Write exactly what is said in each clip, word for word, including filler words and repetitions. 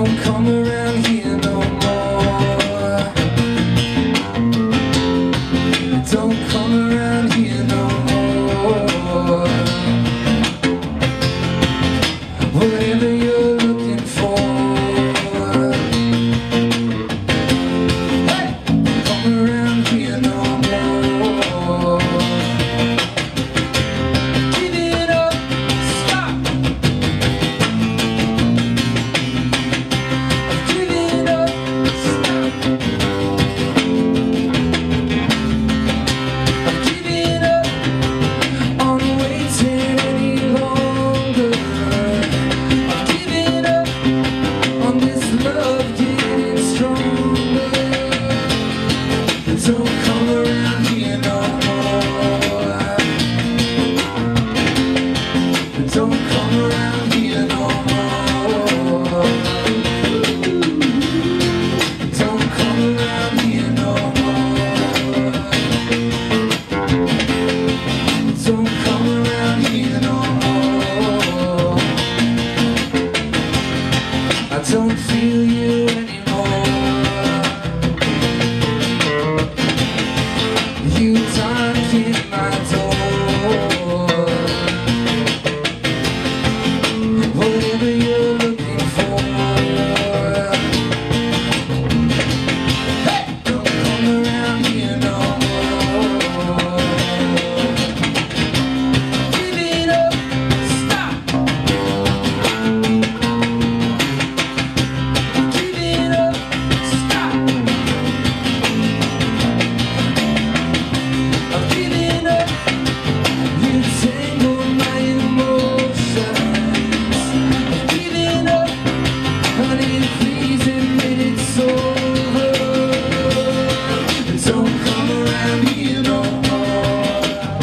Don't come around here no more. Don't come around here no more. Whatever you're looking for, hey, come around here no more. Give it up, stop. Give it up, stop. Give it up, I'm waiting any longer. Give it up on this love getting stronger. Don't come around here no more. Don't come around here no more. Don't come around here no more. Don't come around here no more. I don't feel you anymore. You knocked in my door. Whatever you're looking for, hey, don't come around here no more. Give it up, stop. Give it up, stop. I'm giving up. You tangle my emotions. I'm giving up. Honey, please admit it's over. Don't come around here no more.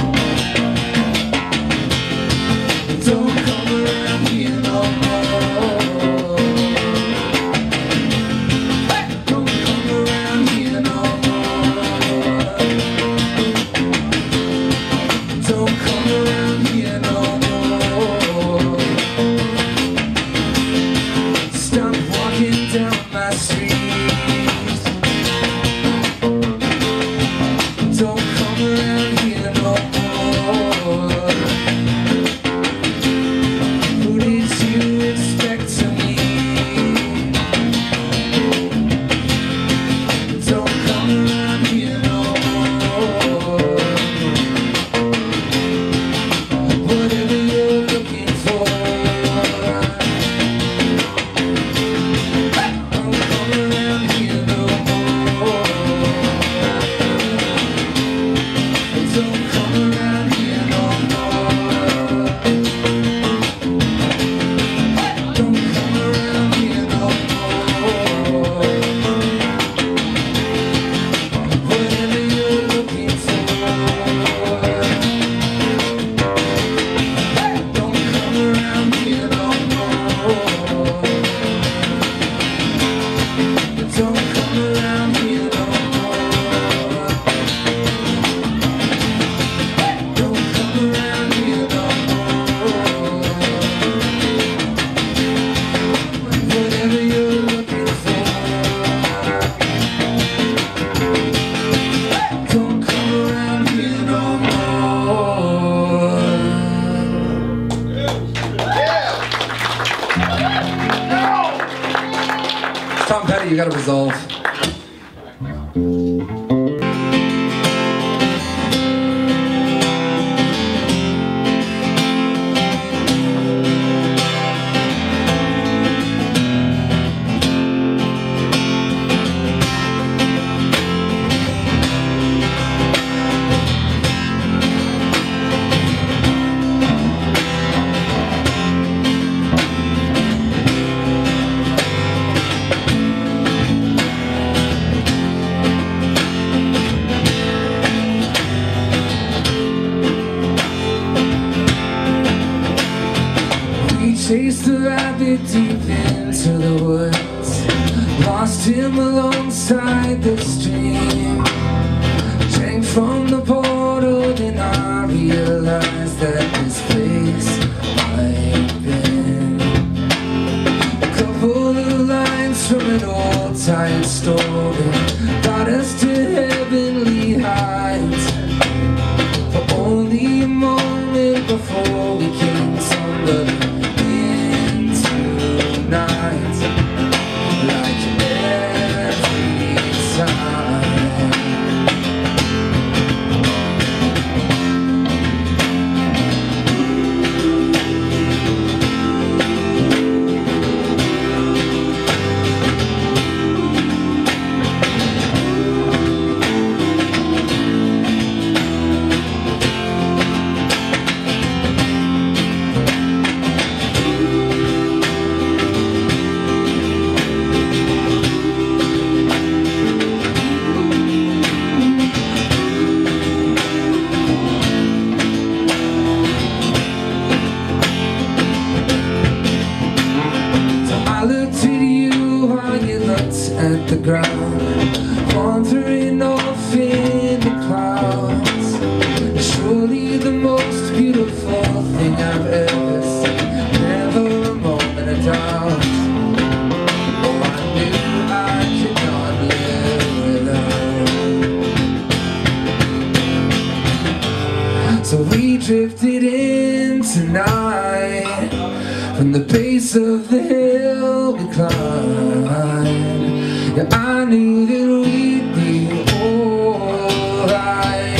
Don't come around here no more. Hey, don't come around here no more. Don't come around here no more. Stop walking down my street. Don't come around here no more. Who did you expect to meet? Don't come around here no more. Whatever you're looking for, hey, don't come around here no more. Don't come around here no more. Hey, don't come around here no more. Whatever you're looking for, hey, don't come around here no more. Don't come around here no more. Hey, don't come around here no more. Whatever you're looking for, hey, don't come around here no more. Tom Petty, you gotta resolve. Chased the rabbit deep into the woods, lost him alongside the stream. Drank from the portal, then I realized that this place might have been a couple of lives from an old tired story brought us to heavenly heights. For only a moment before we came tumbling into night, like every time. At the ground, wandering off in the clouds. Surely the most beautiful thing I've ever seen, never a moment of doubt. Oh, I knew I could not live without. So we drifted in tonight, from the base of the hill we climbed. Yeah, I knew that we'd be alright,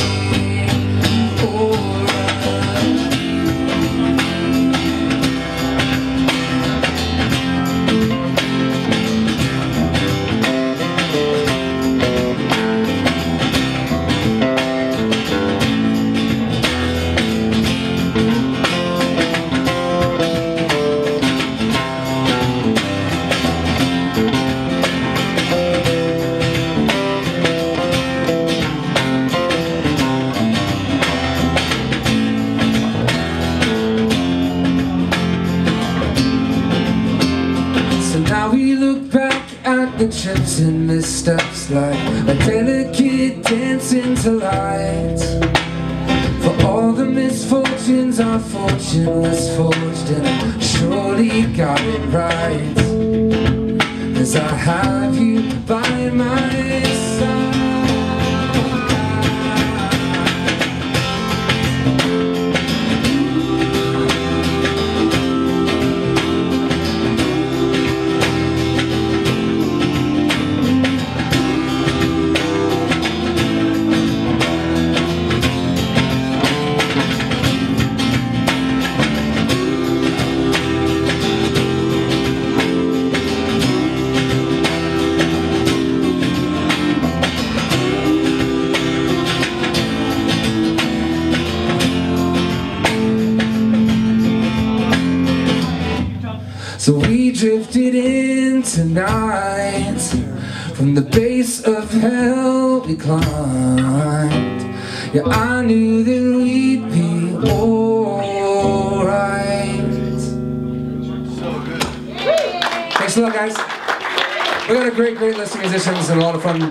the trips and missteps like a delicate dance into light. For all the misfortunes our fortune was forged, and I surely got it right, as I have you by my side. So we drifted in tonight, from the base of hell we climbed. Yeah, I knew that we'd be alright. So good. Thanks a lot, guys. We got a great, great list of musicians and a lot of fun.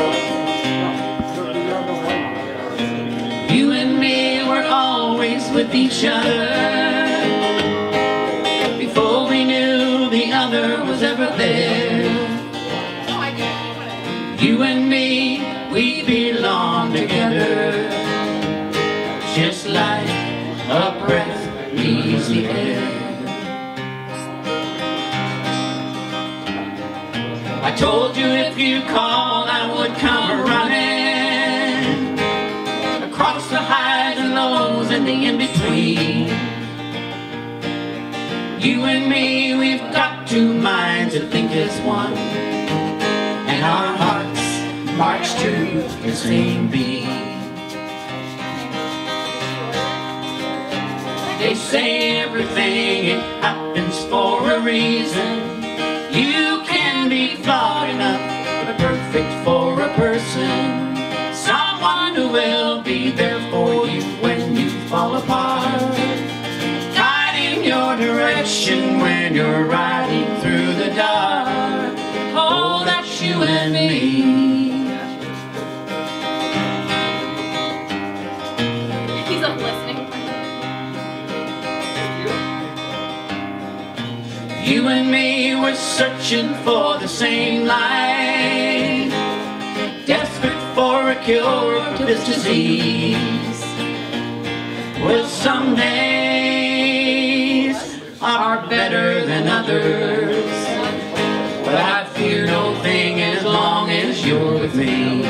You and me were always with each other. Before we knew the other was ever there. You and me, we belong together, just like a breath leaves the air. I told you if you called I would come running, across the highs and lows and the in-between. You and me, we've got two minds that think as one, and our hearts march to the same beat. They say everything, it happens for a reason. You can be flawed enough, but perfect for a person. Someone who will be there for you when you fall apart, guiding your direction when you're riding through the dark. Oh, that's you and me. He's up listening. You and me were searching for the same light, desperate for a cure to this disease. Well, some days are better than others, but I fear no thing as long as you're with me.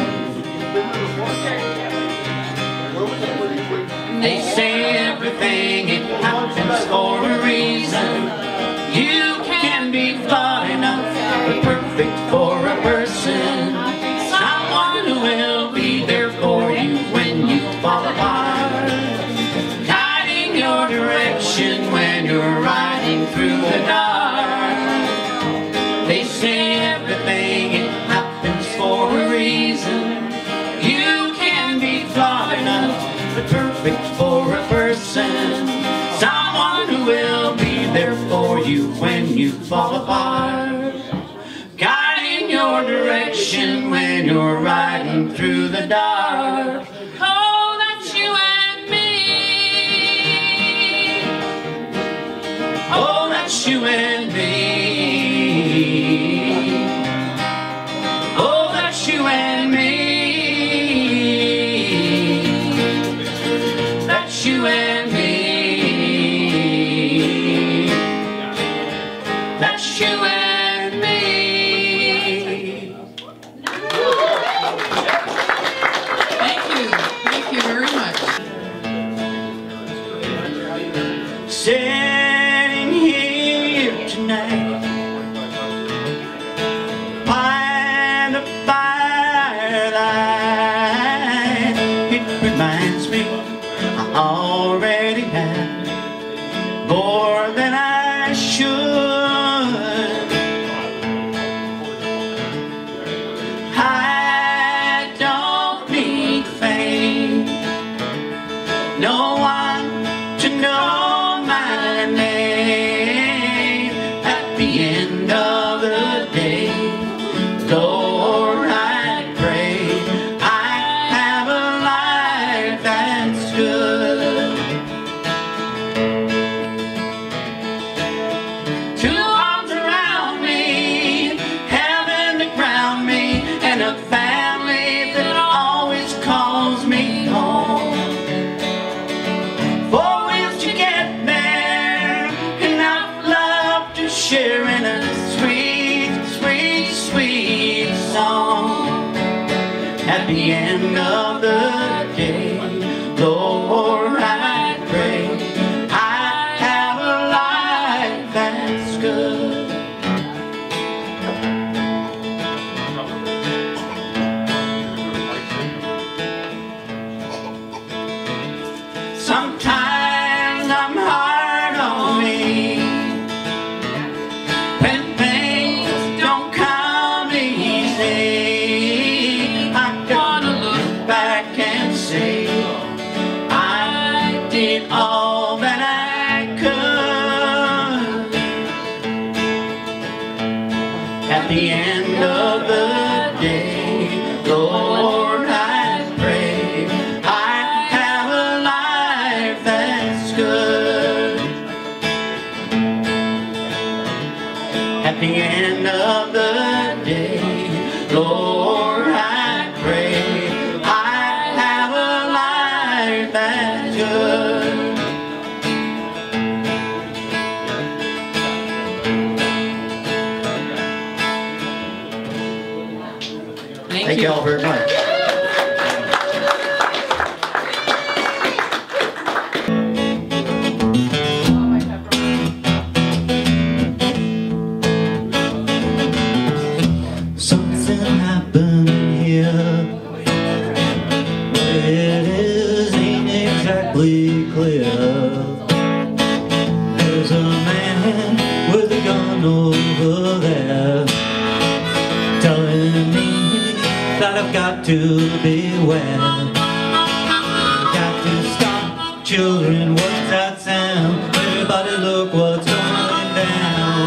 They say everything, it happens for a reason. You can be flawed enough, but perfect for a person. Someone who will be there for you when you fall apart, guiding your direction when you're riding through the dark. They say everything, it happens for a reason. You can be flawed enough, but perfect for a person. Someone who will be there for you when you fall apart, guiding your direction when you're riding through the dark. Oh, that's you and me. Oh, that's you and me. Oh, that's you and me. That's you and me. That's you and me. Thank you. Thank you very much. Sitting here tonight by the firelight, it reminds me I already have more than I should. I don't need fame, no one to know my name. At the end of the day, Lord, I pray I have a life that's good. Two arms around me, heaven to ground me, and a family that always calls me home. Four wheels to get there, enough love to share in a sweet, sweet, sweet song. At the end of the day, Lord, I pray I have a life that's good. Sometimes I'm hard on me when things don't come easy. I gotta look back and say I did all that I could. At the end of the day, Lord, I pray I have a life that's good. At the end of the day, Lord, I pray I have a life that's good. Thank, Thank you all very much. Something happened here, but it is ain't exactly clear. There's a man with a gun over there, telling me that I've got to beware. I've got to stop, children, what's that sound? Everybody look what's going down.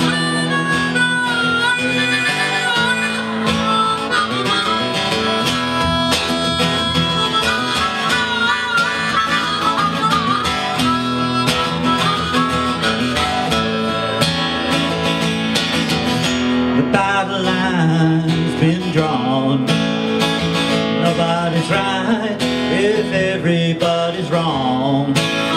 battle line's been drawn. Nobody's right if everybody's wrong.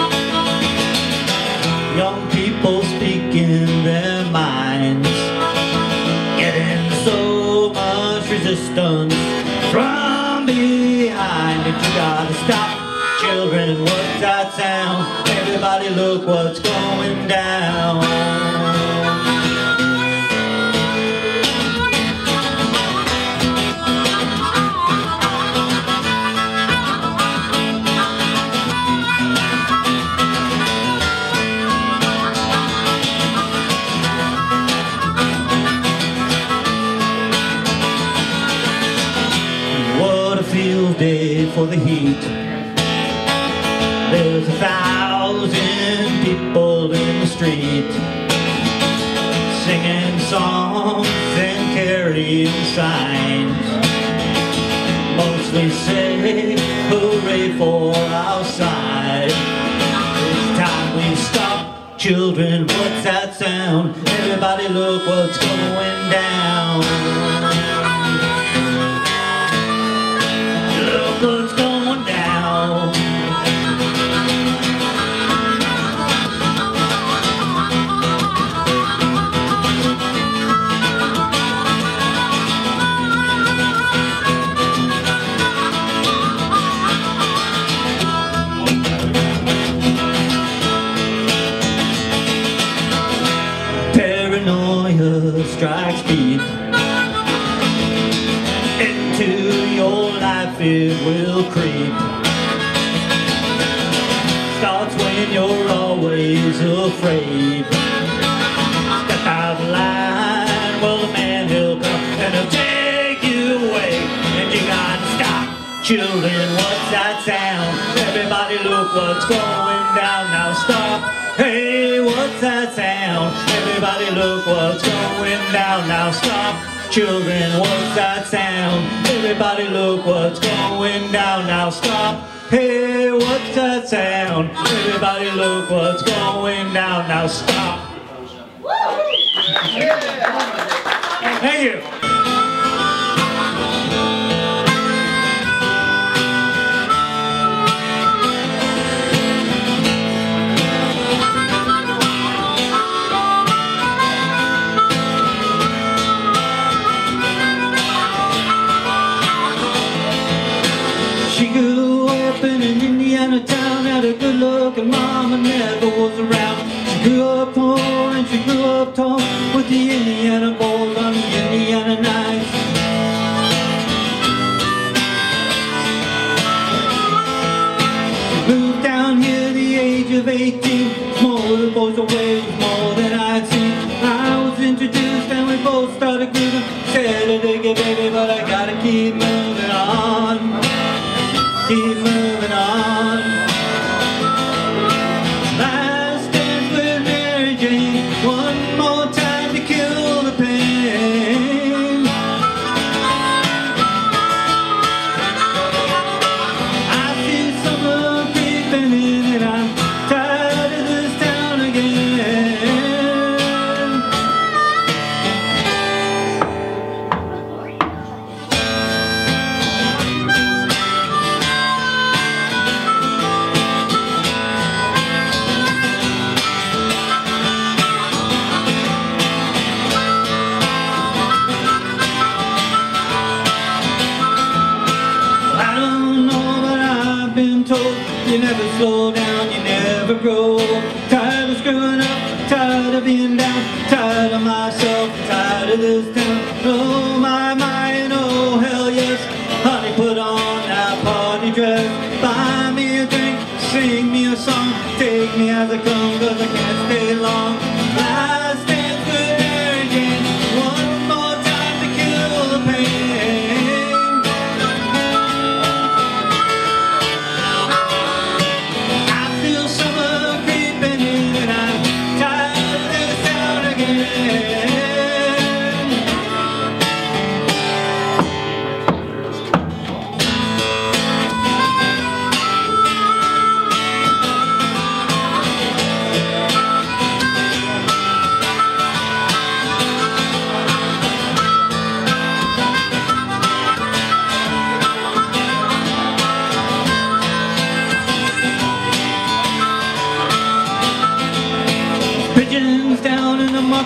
Young people speaking their minds, getting so much resistance from behind. And you gotta stop, children, what's that sound? Everybody look what's going down. Field day for the heat. There's a thousand people in the street, singing songs and carrying signs. Mostly say hooray for our side. It's time we stop, children, what's that sound? Everybody look what's going down. What's going down? Paranoia strikes deep into your life, it will creep. Starts when you're always afraid. Step out of line, well the man he'll come and he'll take you away. And you gotta stop, children, what's that sound? Everybody look what's going down, now stop. Hey, what's that sound? Everybody look what's going down, now stop. Children, what's that sound? Everybody look what's going down, now stop. Hey, what's that sound? Everybody look what's going down, now stop. Thank you. Town had a good-looking mom and never was around. She grew up poor and she grew up tall with the Indiana boys on the Indiana nights. She moved down here at the age of eighteen. Smaller boys away was more than I'd seen. I was introduced and we both started grooving. Said I dig it, baby, but I gotta keep moving on. Keep moving on. Last dance with Mary Jane, one more time to kill the pain. I see summer creeping in and I'm tired of this town again. You never slow down, you never grow. Tired of screwing up, tired of being down, tired of myself, tired of this town. Oh my, my, and oh hell yes. Honey, put on that party dress. Buy me a drink, sing me a song. Take me as I come, cause I can't stay long. Last dance with Mary Jane, one more time to kill the pain.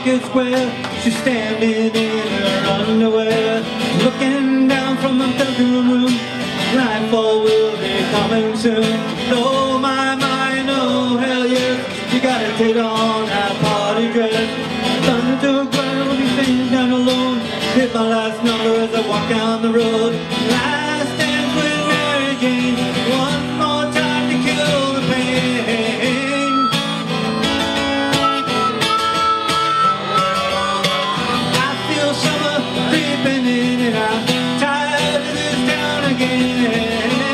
market square. She's standing in her underwear, looking down from the bedroom room. Nightfall will be coming soon. Oh my, my, no, hell yes, you gotta take on that party dress. Thunder to the ground, will be sitting down alone. Hit my last number as I walk down the road. Last dance with Mary Jane, one more time to kill the pain. I feel summer creeping in and I'm tired of this town again.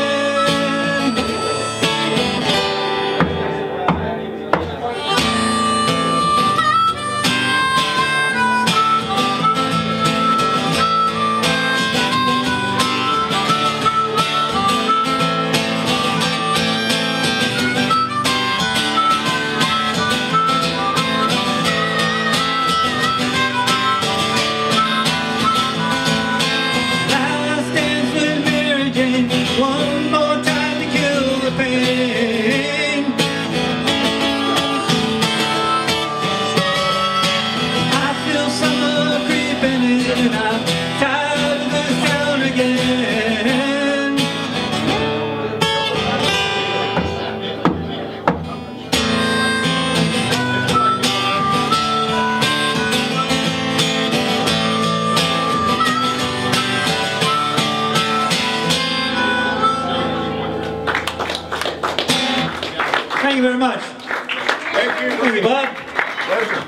Thank you very much. Thank you. Thank you, Bob. Pleasure.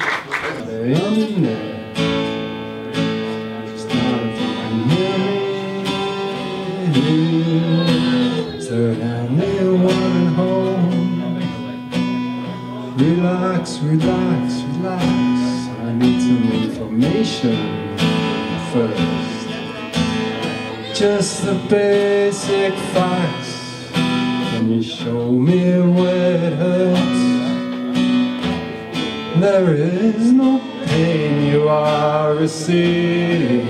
Relax, relax, relax. I need some information first. Just the basic facts. Can you show me where it hurts? There is no pain you are receiving.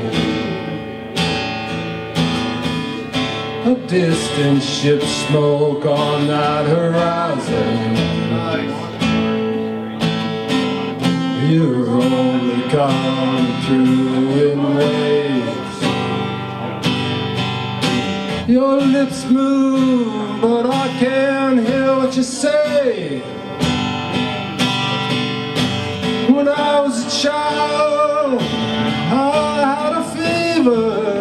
A distant ship smoke on that horizon. You're only coming through in waves. Your lips move, but I can't hear what you say. When I was a child, I had a fever.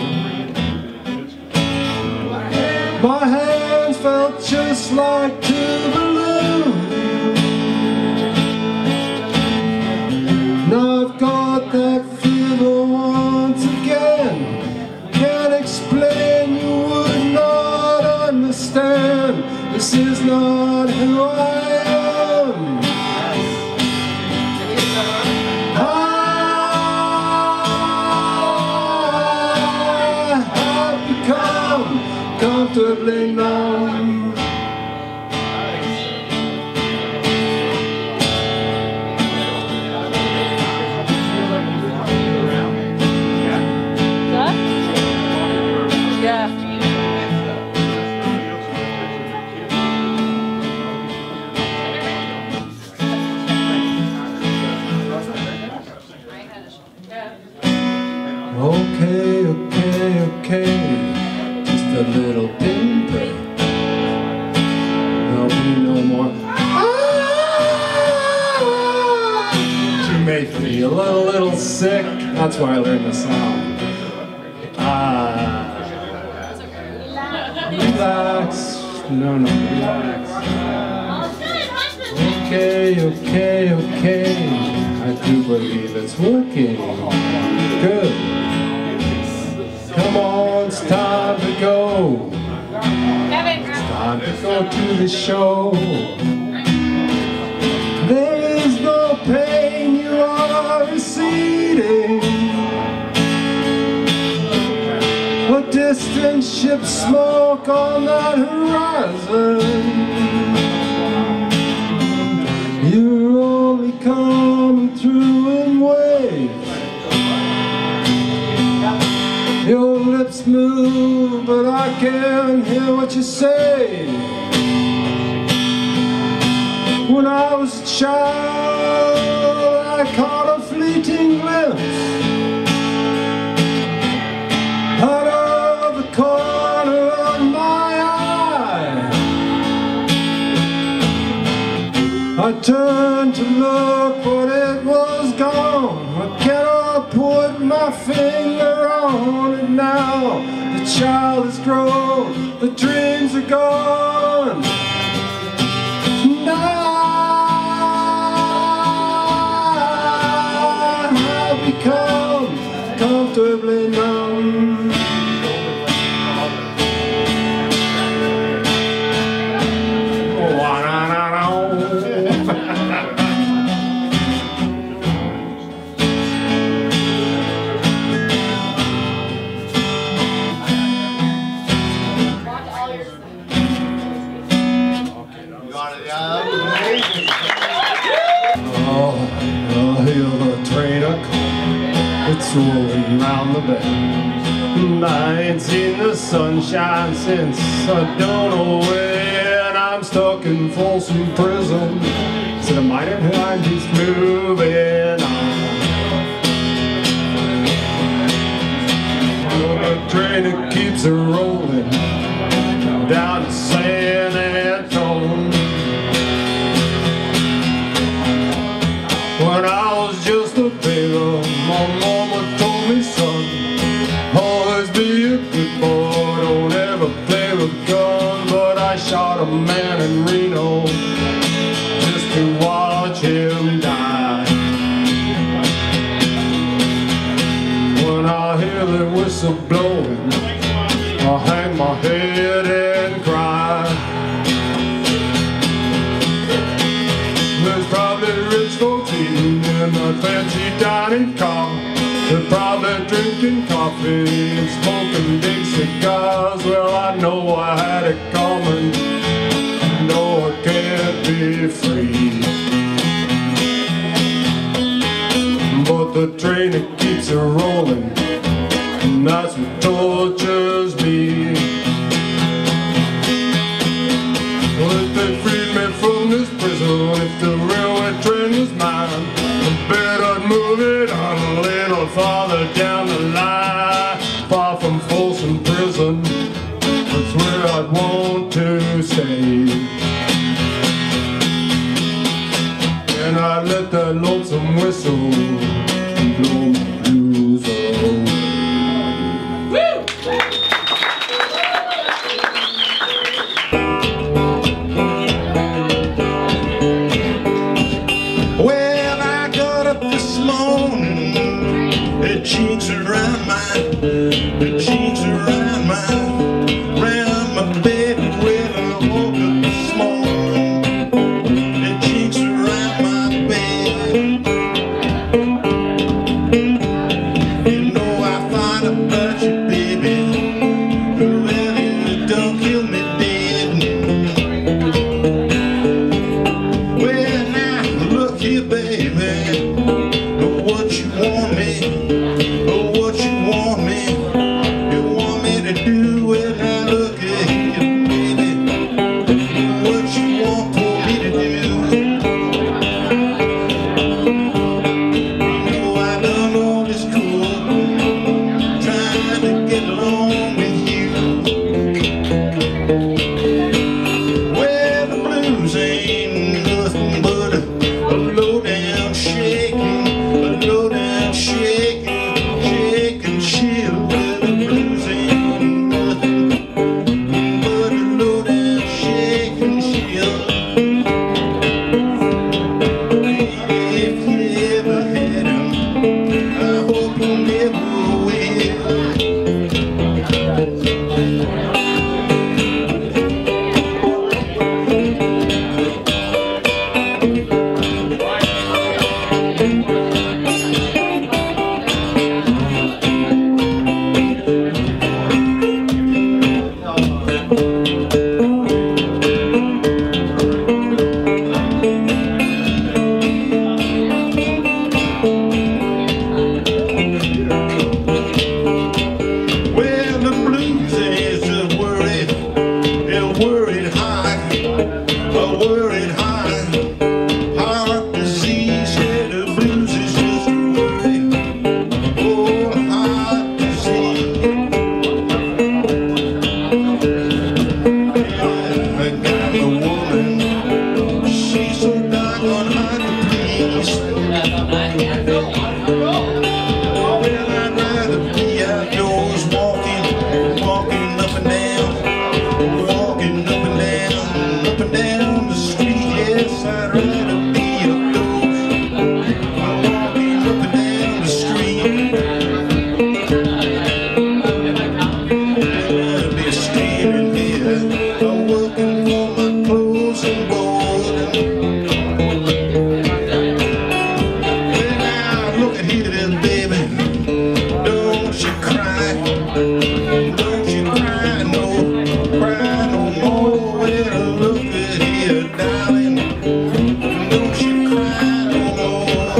My hands felt just like two balloons. Now I've got that fever once again. Can't explain, you would not understand. This is not who I am. I have become comfortably numb. Okay, okay, okay, just a little pinprick. There'll be no more. Ah! She made me a little, little sick. That's why I learned the song. Ah, relax. No, no, relax. Okay, okay, okay. I do believe it's working. Good. Come on, it's time to go. It's time to go to the show. There is no pain you are receding. A distant ship smoke on that horizon. You're only coming through in waves. Your lips move, but I can't hear what you say. When I was a child, I finger on it now. The child is grown, the dreams are gone. And I have become comfortably numb. It's rolling round the bend. I ain't seen the sunshine since I don't know when. I'm stuck in Folsom Prison. Said a minor and he's moving on. The train that keeps her rolling down to San Antone. When I was just a baby, my mama told me, son, always be a good boy, don't ever play with guns. But I shot a man in Reno just to watch him die. When I hear the whistle blowing, I hang my head and cry. There's probably rich folks eating in a fancy dining car. They're probably drinking coffee and smoking big cigars. Well, I know I had it coming. No, I can't be free. But the train that keeps her rolling, and that's what tortures me. Well, if they freed me from this prison, if the railway train was mine, I bet I'd move it on a little farther down the line. Far from Folsom Prison, that's where I'd want to stay. And I'd let that lonesome whistle blow my blues away. you cry, don't you cry, no, cry no more. Well, look at here, darling, don't you cry no more.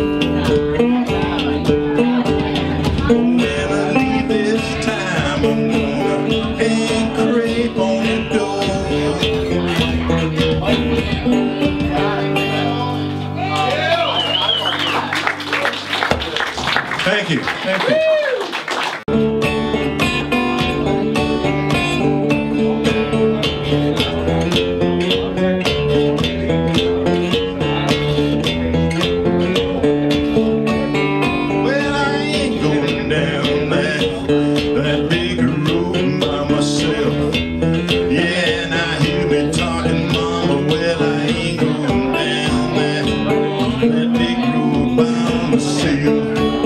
When I leave this time, I'm gonna hang crepe on the door. Thank you, thank you. Well, I ain't going down that, that big road by myself. Yeah, now hear me talking, mama. Well, I ain't going down that, that big road by myself.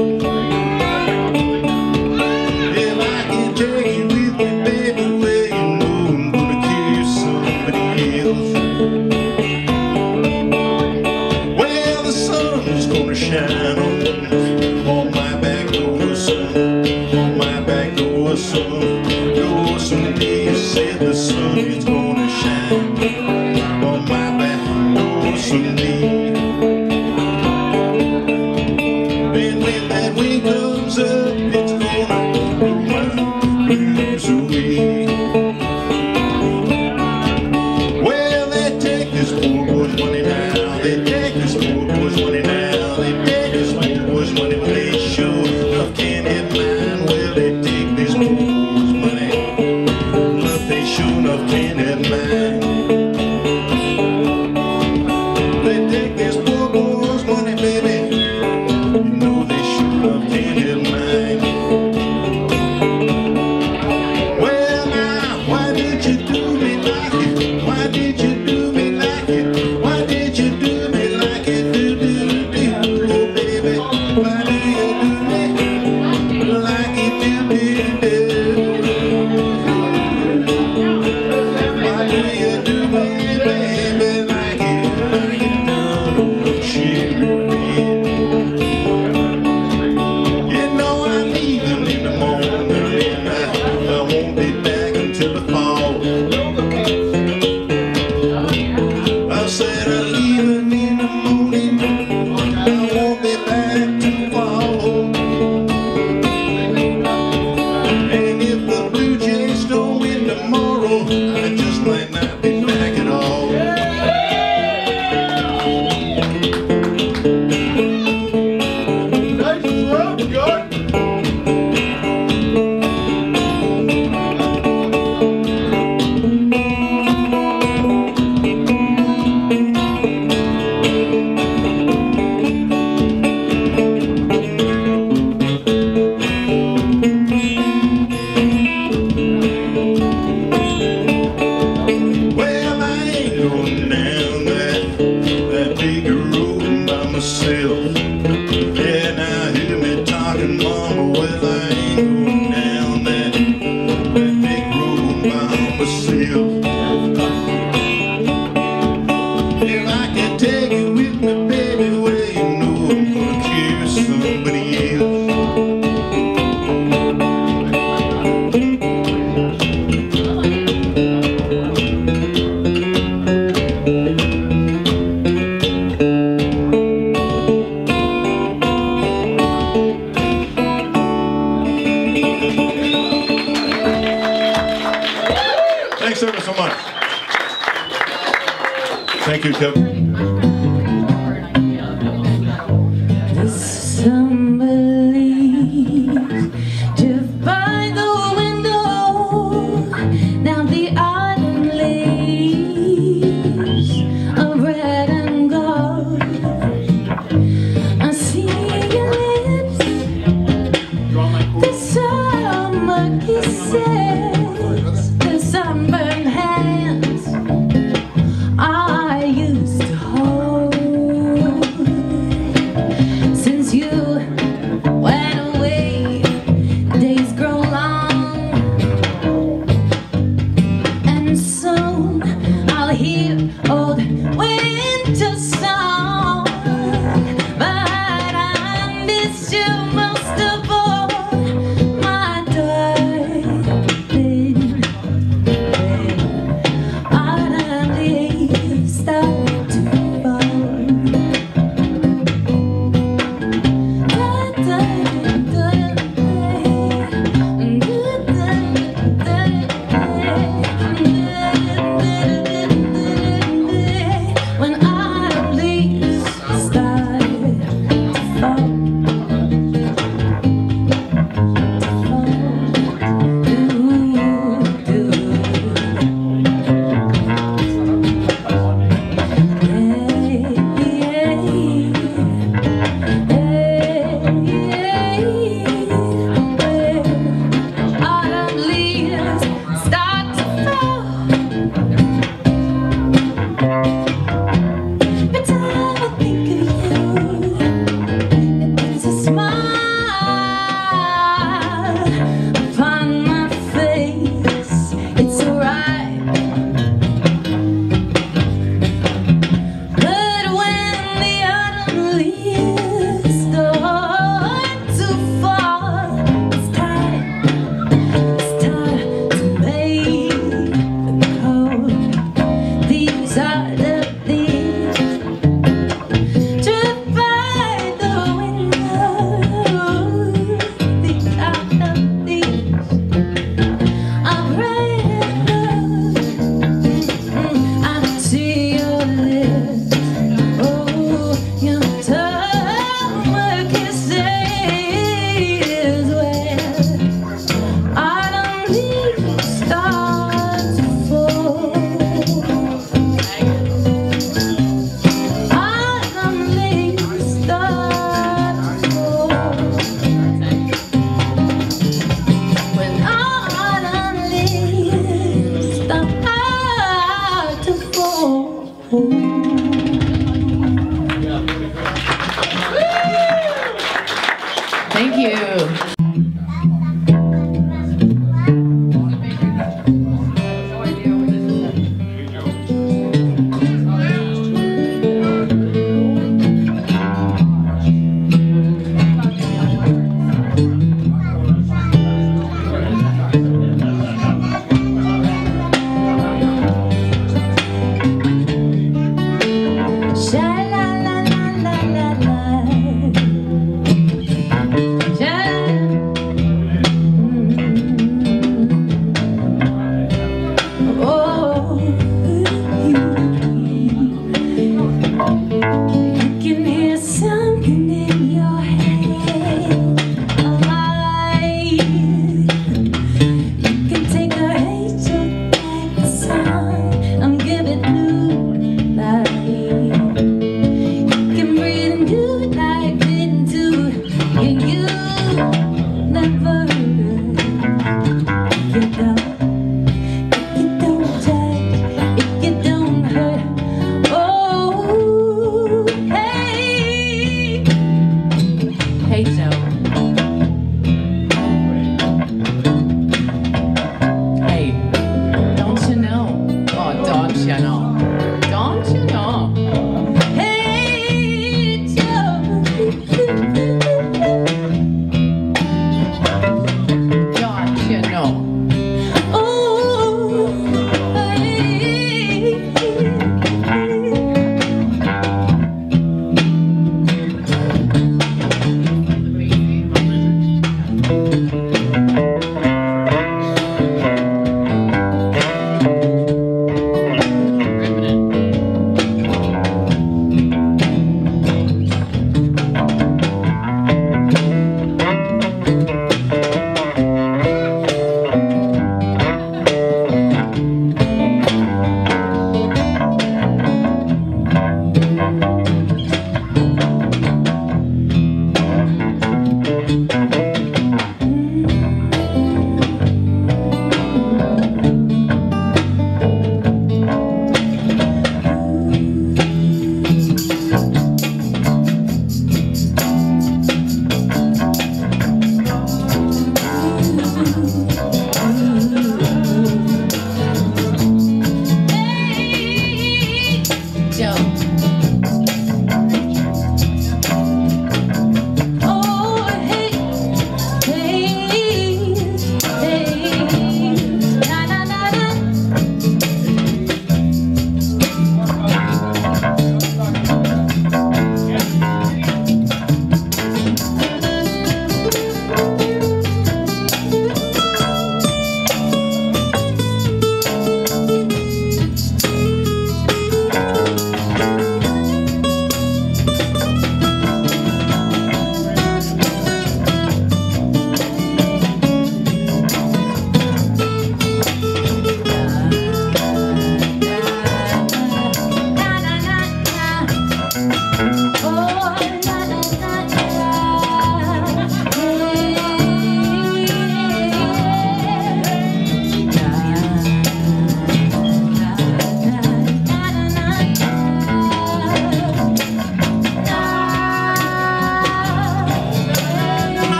Shine on, on my back door, son, on my back door, son. Door someday you said the sun is gonna shine on my back door someday. And when that wind comes up, it's gonna blow my blues away. Well, they take this poor boy's money now, they take this poor boy's money now. They take this poor boy's money, but they sure enough can't hit mine. Well, they take this poor boy's money, but they sure enough can't hit mine. They take this poor boy's money, baby, you know they sure enough can't hit mine. Well, now, why did you do me like it? Why did you do me like it? Why did you do me like it? Do, do, do. Why do you do me like it do me? Why do you do me, baby, like it, like it don't share me? You know I'm leaving in the morning, and I, I won't be back until the fall. I said I'm leaving in the morning, I won't be back to fall. And if the Blue Jays don't win tomorrow, I just might not be back at all. Nice throw, Garth. Well, I ain't going down that, that big road by myself. Yeah, now hear me talking, mama. Well, I ain't going down that, that big road by myself. If I can take you with me, baby, well, you know I'm gonna kiss somebody else. Thanks ever so much. Thank you, Kevin. Somebody just by the window, now the autumn leaves of red and gold. I see your lips, the summer kisses, the sunburned hands I used to hold. Since you went away, days grow long, and soon I'll hear old winter song. But I miss you most of all,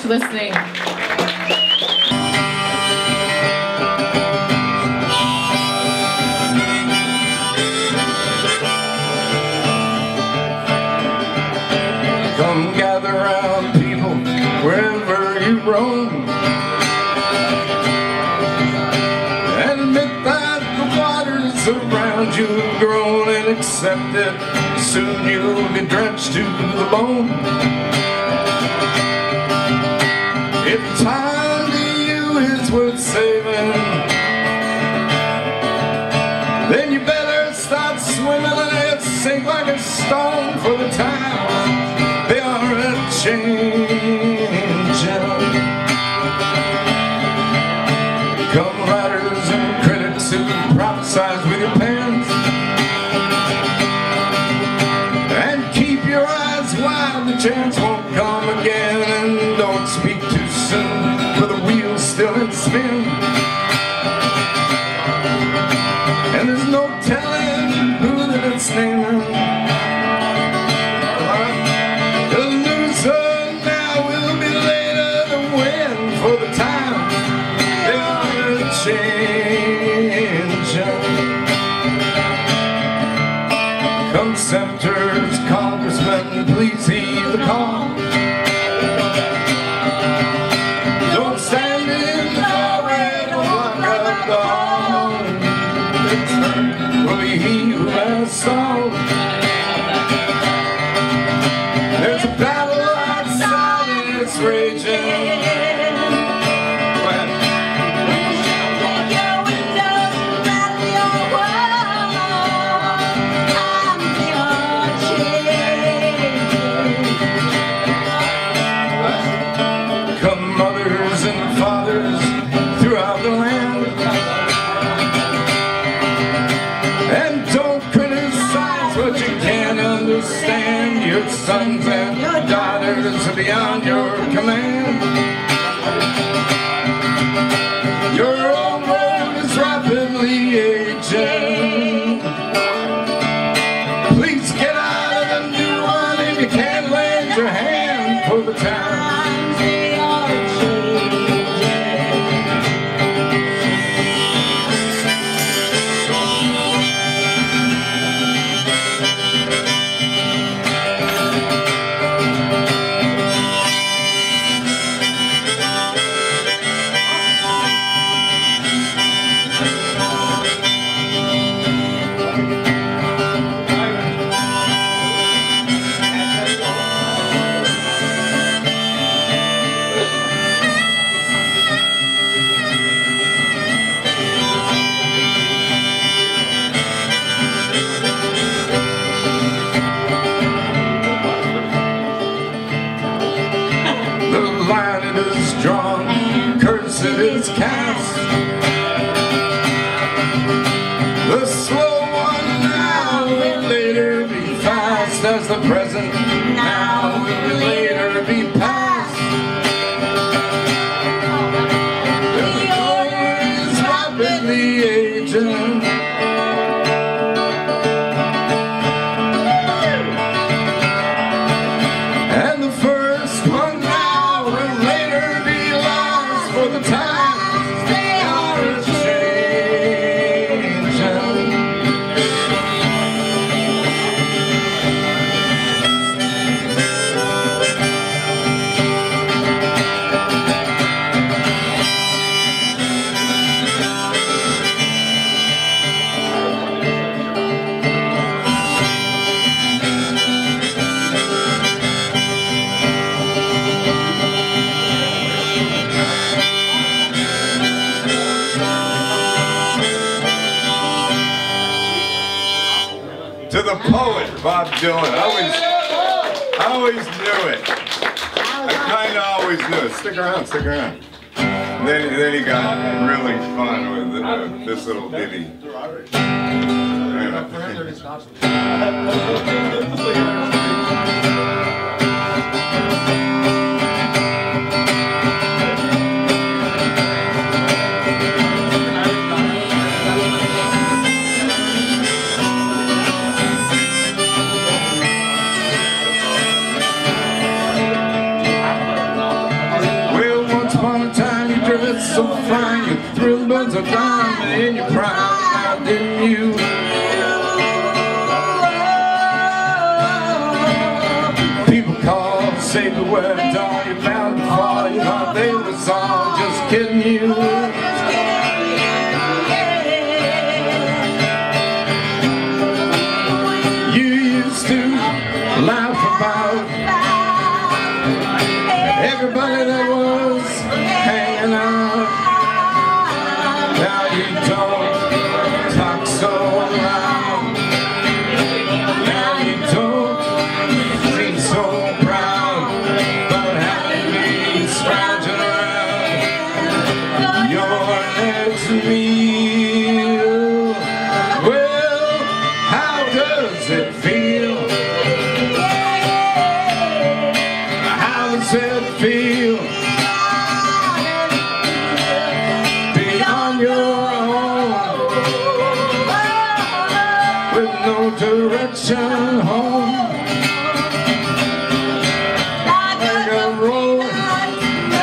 for listening. Come gather round, people, wherever you roam, and admit that the waters around you have grown, and accept it. Soon you'll be drenched to the bone. If time to you is worth saving, then you better start swimming and let it sink like a stone, for the times they are a-changing. Come writers and critics who prophesize with your pens, and keep your eyes wide, the chance won't come again. And don't speak too soon, for the wheel's still in spin, and there's no telling who that it's naming. The loser now will be later than when, for the time they are a-changing. Come senators, congressmen, please heed the call. Don't stand in the doorway to block up the hall. Will be he who has stalled. There's a battle outside and it's raging. Your sons and daughters are beyond your command. Your old road is rapidly aging. Please get out of the new one if you can't lend your hand, for the times they are it is cast. The slow one now will later be fast, as the present now will later be past. The over is rapidly aging. And the first one now will later be last, for the time the poet, Bob Dillon. I always, I always knew it. I kind of always knew it. Stick around, stick around. And then, then he got really fun with uh, this little ditty. was a diamond in your prime, now didn't you? People call, say the word, all you're bound to fall. You thought they was all just kidding you. You used to laugh about everybody that was hanging out. Now you don't talk so loud. Now you don't seem so proud about having me scrounging around your next meal. Well, how does it feel? How does it feel? Beyond your own, with no direction home, like a rolling,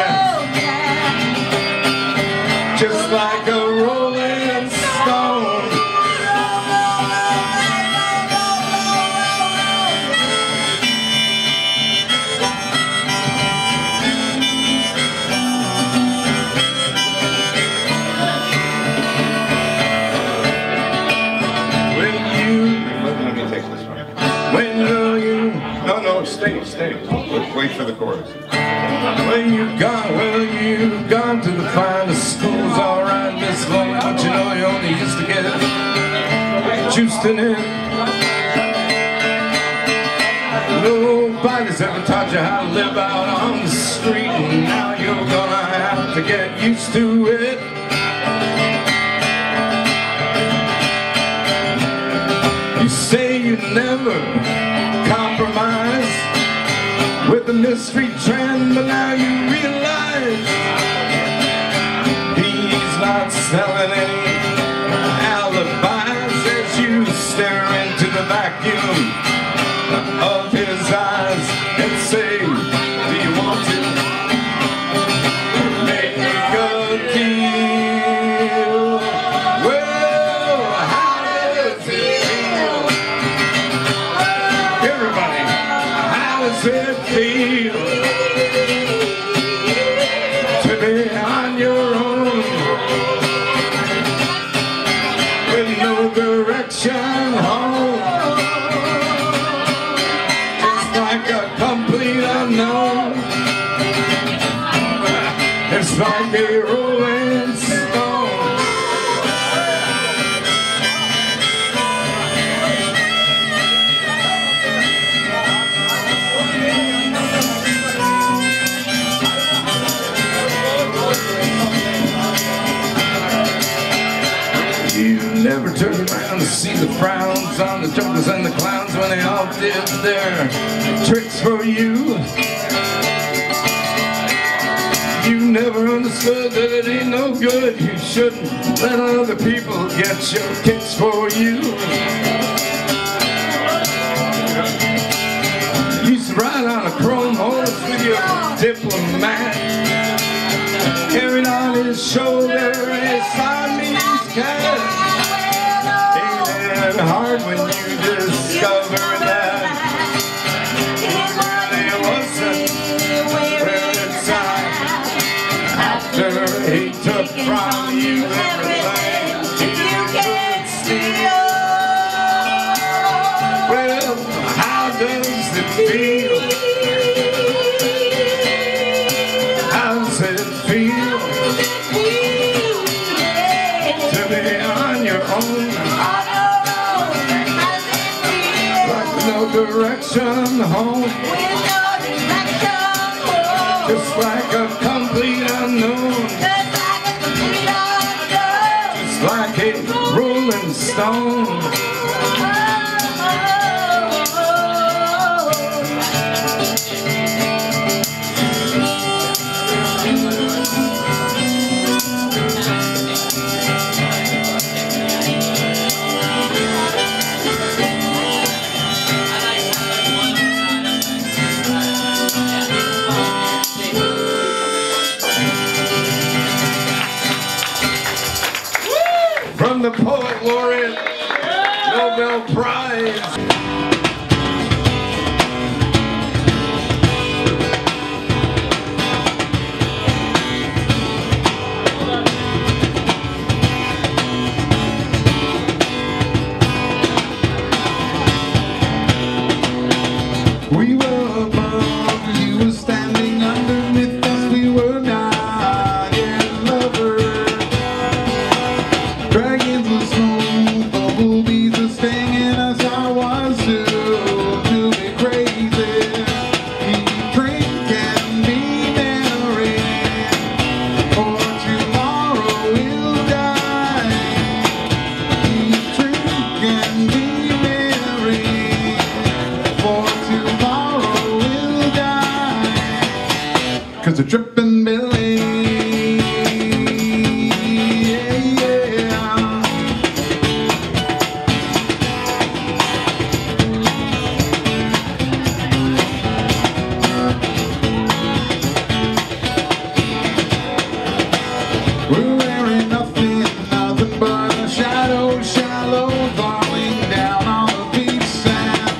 yeah, just like a rolling stone. When will you, no, no, stay, stay, Wait for the chorus. when you gone, well, you gone to the finest schools, all right, Miss Loveisfree, but you know you only used to get juiced in it. Nobody's ever taught you how to live out on the street, and now you're gonna have to get used to it. You say you never compromise with the mystery trend, but now you realize he's not selling any alibis as you stare into the vacuum of his eyes and say, do you want to make a deal? Well, how does it feel? Everybody, how does it feel to be on your own with no direction home? Just like a complete unknown. It's like a rolling stone. You never turned around to see the frowns on the jokers and the clowns when they all did their tricks for you. You never understood that it ain't no good. You shouldn't let other people get your kicks for you. You used to ride on a chrome horse with your diplomat, carried on his shoulder a Siamese cat. Ain't it hard when you discover that he really wasn't where inside? After he took from you everything you could steal. Well, how does it feel? How does it feel to be on your own, like no direction home, just like a complete unknown, just like a rolling stone. Stouffville Prize. We were above, you were standing underneath us, we were not yet lovers. Dragons were smooth, bumblebees were stinging us, I was too, to be crazy. We drink and be merry, for tomorrow we'll die. We drink and be merry, for tomorrow we'll die. Cause we're tripping Billy. Yeah, yeah. We're wearing nothing, nothing but a shadow, shallow, falling down on the beach sand.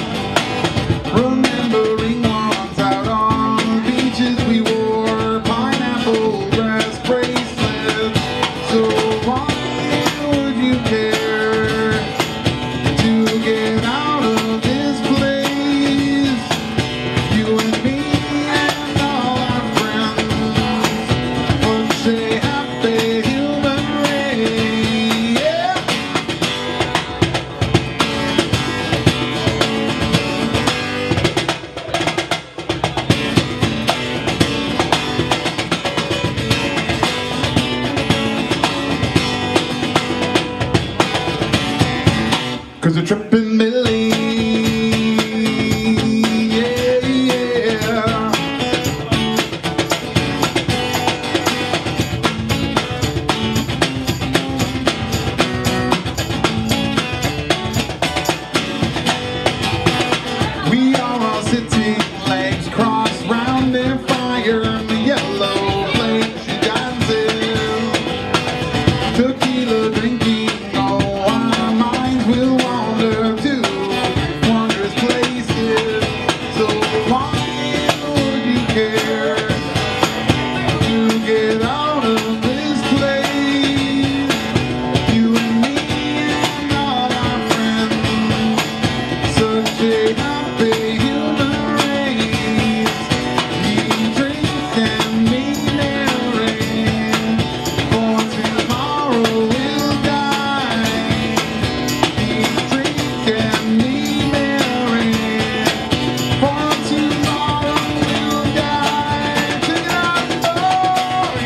Remembering once out on the beaches we wore pineapple grass bracelets. So why would you care to get out of this place? You and me and all our friends would say happy human race. Yeah. Cause we're tripping Billy. Yeah, yeah. We are all sitting, legs crossed round their fire in the yellow flame she dances. Tequila drinking, oh, our minds will wander to wondrous places. So why would you care to get out of this place? You and me and all our friends, such a happy human race. We drink and be merry, for tomorrow we'll die. We drink and be merry, for tomorrow we'll die. Check it out, boy.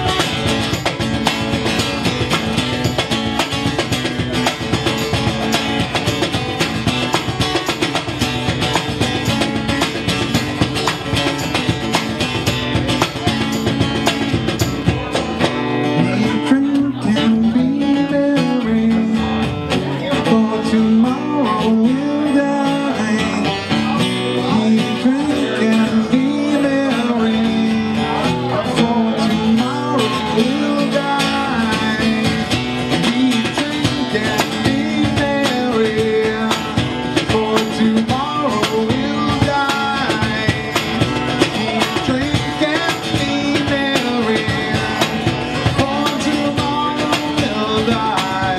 We drink and be merry, for tomorrow we'll die. We drink and be merry, for tomorrow we'll die. We drink and be merry, for tomorrow we'll die. We drink and be merry, for tomorrow we'll die.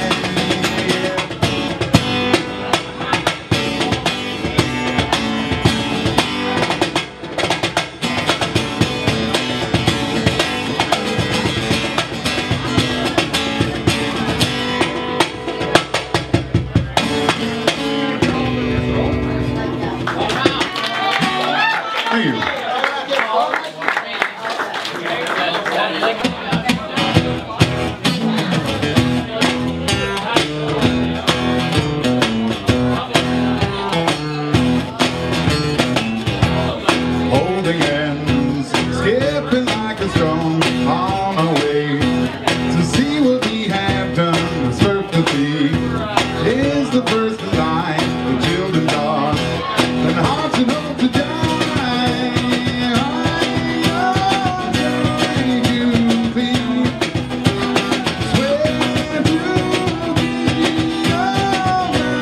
Thank you. Holding hands, skipping like a stone on our way to see what we have done. Surf the sea is the first line the children taught, and hearts and hope to die. Swear to be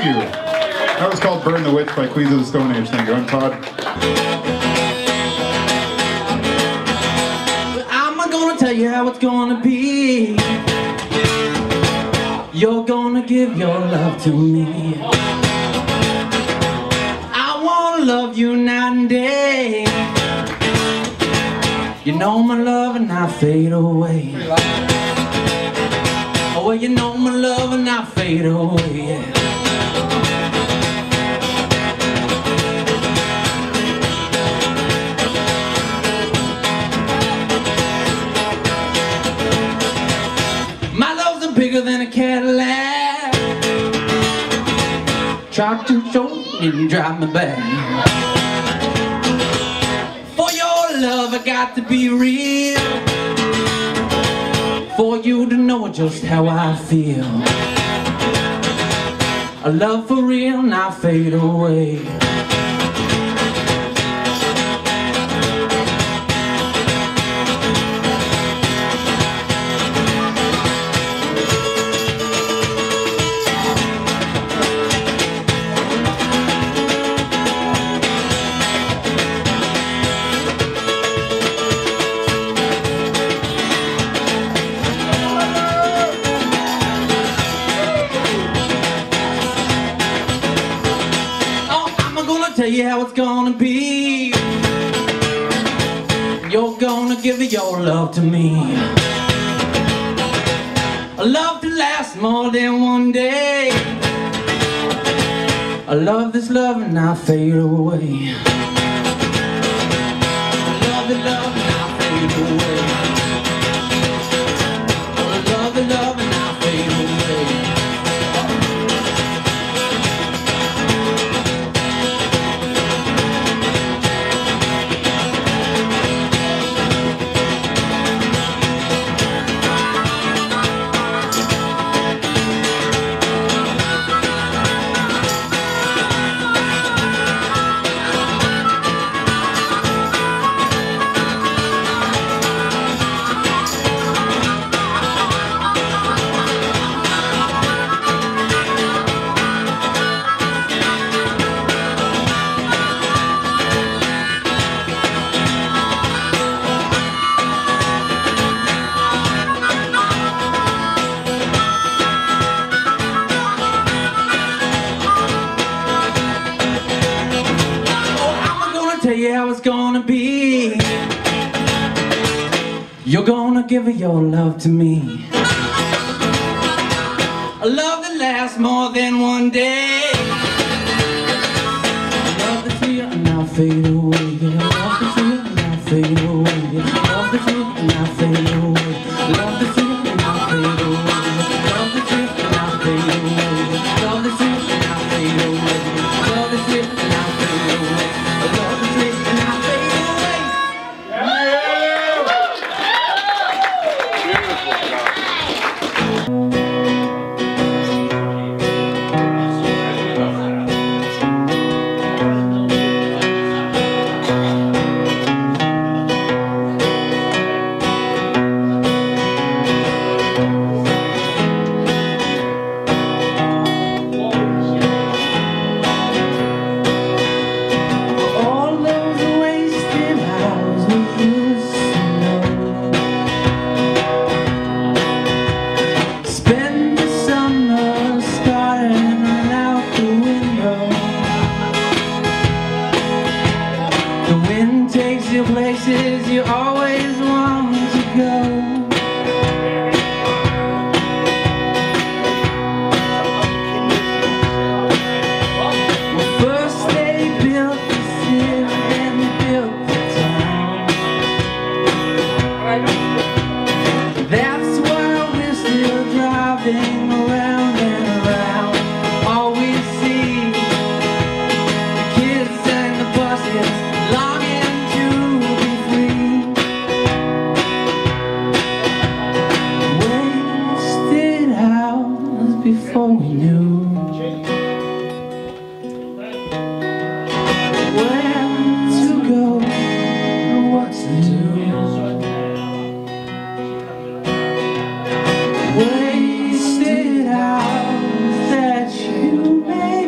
Thank you. That was called Burn the Witch by Queens of the Stone Age. Thank you. I'm Todd. I'm gonna tell you how it's gonna be. You're gonna give your love to me. I wanna love you night and day. You know my love and I fade away. Oh, well, you know my love and I fade away, yeah. My love's bigger than a Cadillac. Try to show and drive me back. For your love I got to be real. For you to know just how I feel. A love for real, not fade away. Tell you how it's gonna be. You're gonna give your love to me. A love to last more than one day. I love this love and I fade away. I love the love and I fade away. I love the love and I fade away. Tell you how it's gonna be. You're gonna give your love to me. A love that lasts more than one day. A love that's real and I'll fade away. A love that's real and I'll fade away. A love that's real and I'll fade away. A love that's real and I'll fade away. A love that's real and I'll fade away. A love that's real and I'll fade away. A love that's real and I'll fade away. A love that's real and I'll fade away. Places you always want to go. Well, first they built the city, then they built the town. That's why we're still driving around and around. All we see, the kids and the buses longing to be free. Wasted hours before we knew where to go and what to do. Wasted hours that you made.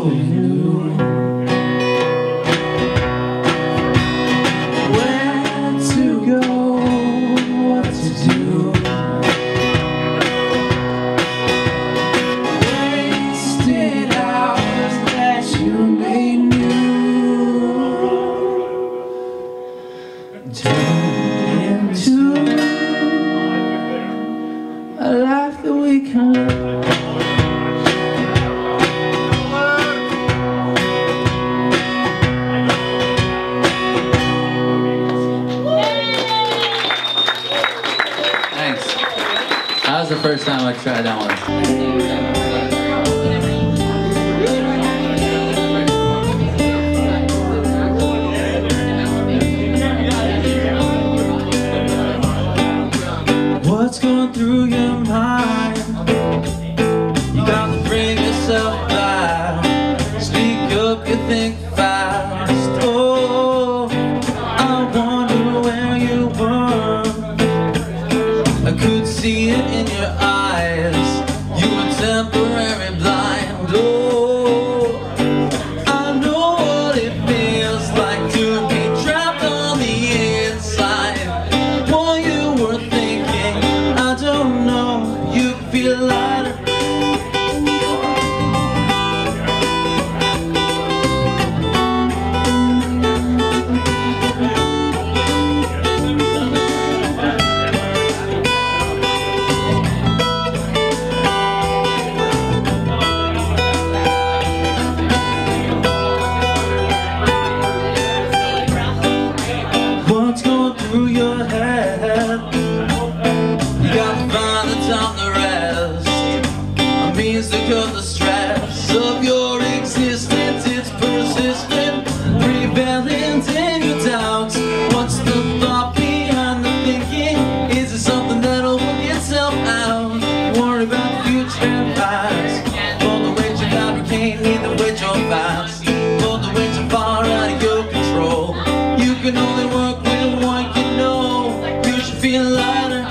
knew where to go, what to do. Wasted hours that you made new, turned into a life that we can live. Thanks. That was the first time I tried that one. What's going through your mind? You gotta bring yourself back. Speak up, you think fast. Oh, I wonder where you were. I could see it in your eyes. You were temporary blind. Oh, I know what it feels like to be trapped on the inside. What you were thinking, I don't know. You feel lighter. What's going through your head? You gotta find the time to rest. A means to cut the stress of your existence. It's persistent, prevalent in your doubts. What's the thought behind the thinking? Is it something that'll work itself out? Worry about the future and past. For the way you fabricate, neither way you're fast. For the way you're far out of your control. You can only work with what you know. You should feel lighter.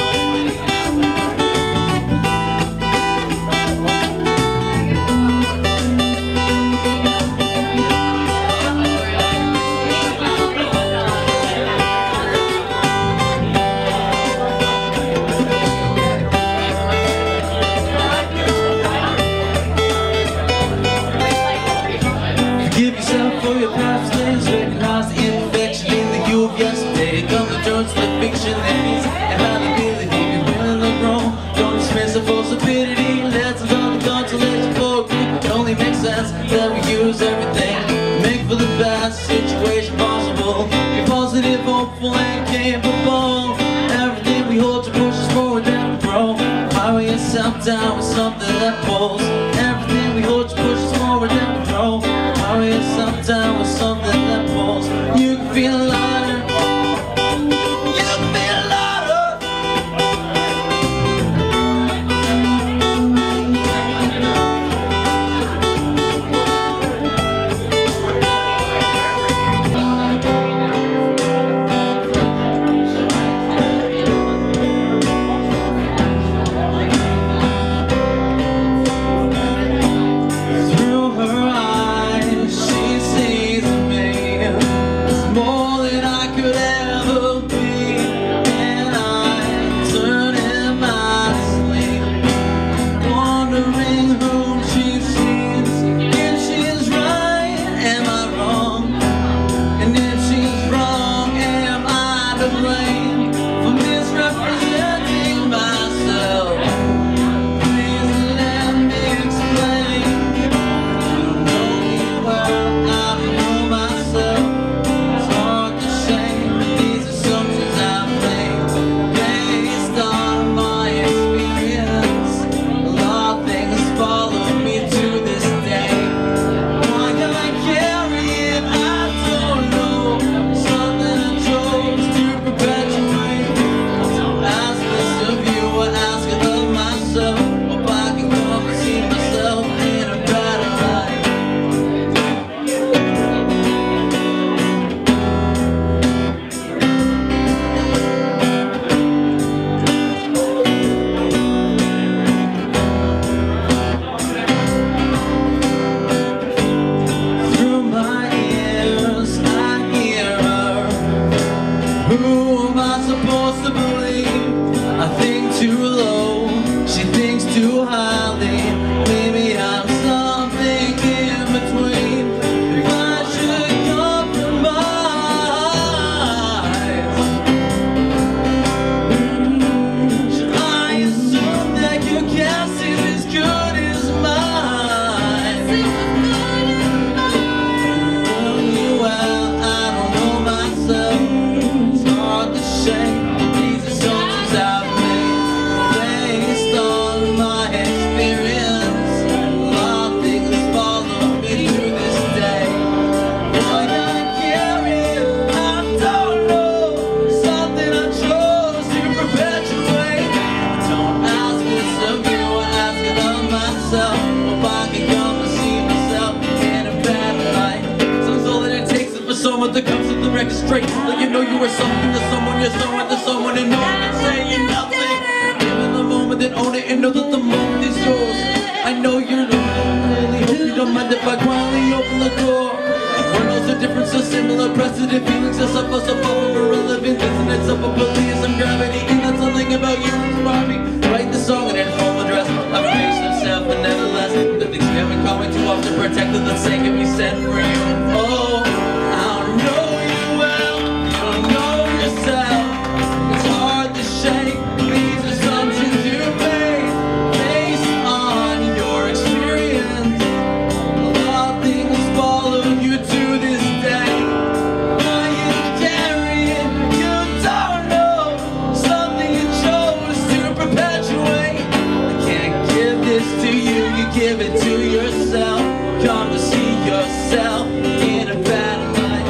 straight, like you know you were something to someone, you're someone to someone, and no one can say you're nothing. Live in the moment, then own it, and know that the moment is yours. I know you're the one, really hope you don't mind if I quietly open the door. Worlds are different, so similar, precedent feelings are suffer, so far from irrelevant. Dissonance of a belief, some gravity, and that's something about you inspire me. Write the song and then full address. I've faced myself, but nevertheless, the things we haven't called me too often, protected the sake of me set free. Oh, I don't know you well, you don't know yourself. It's hard to shake these assumptions you made based on your experience. A lot of things follow you to this day. Why you carry it? You don't know something you chose to perpetuate. I can't give this to you, you give it to yourself. Come to see yourself in a bad light.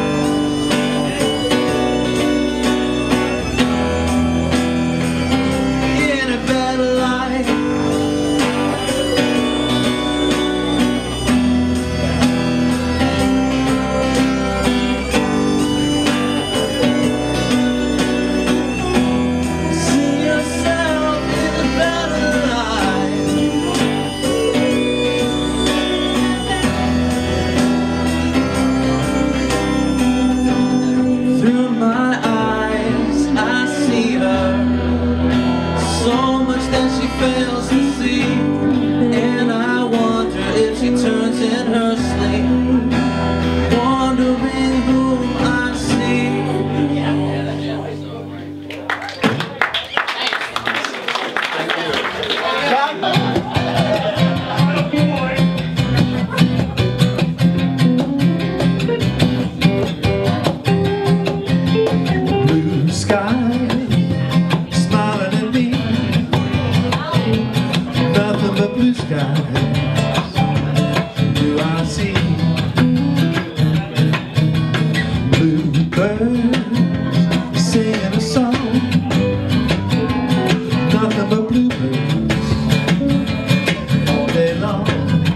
In a bad light. See yourself in a better light. Through my eyes, I see her. So much that she fails to see, and I wonder if she turns in her sleep, wondering whom I see. Blue sky, smiling at me. Nothing but blue skies do I see. Blue birds singing a song. Nothing but bluebirds all day long.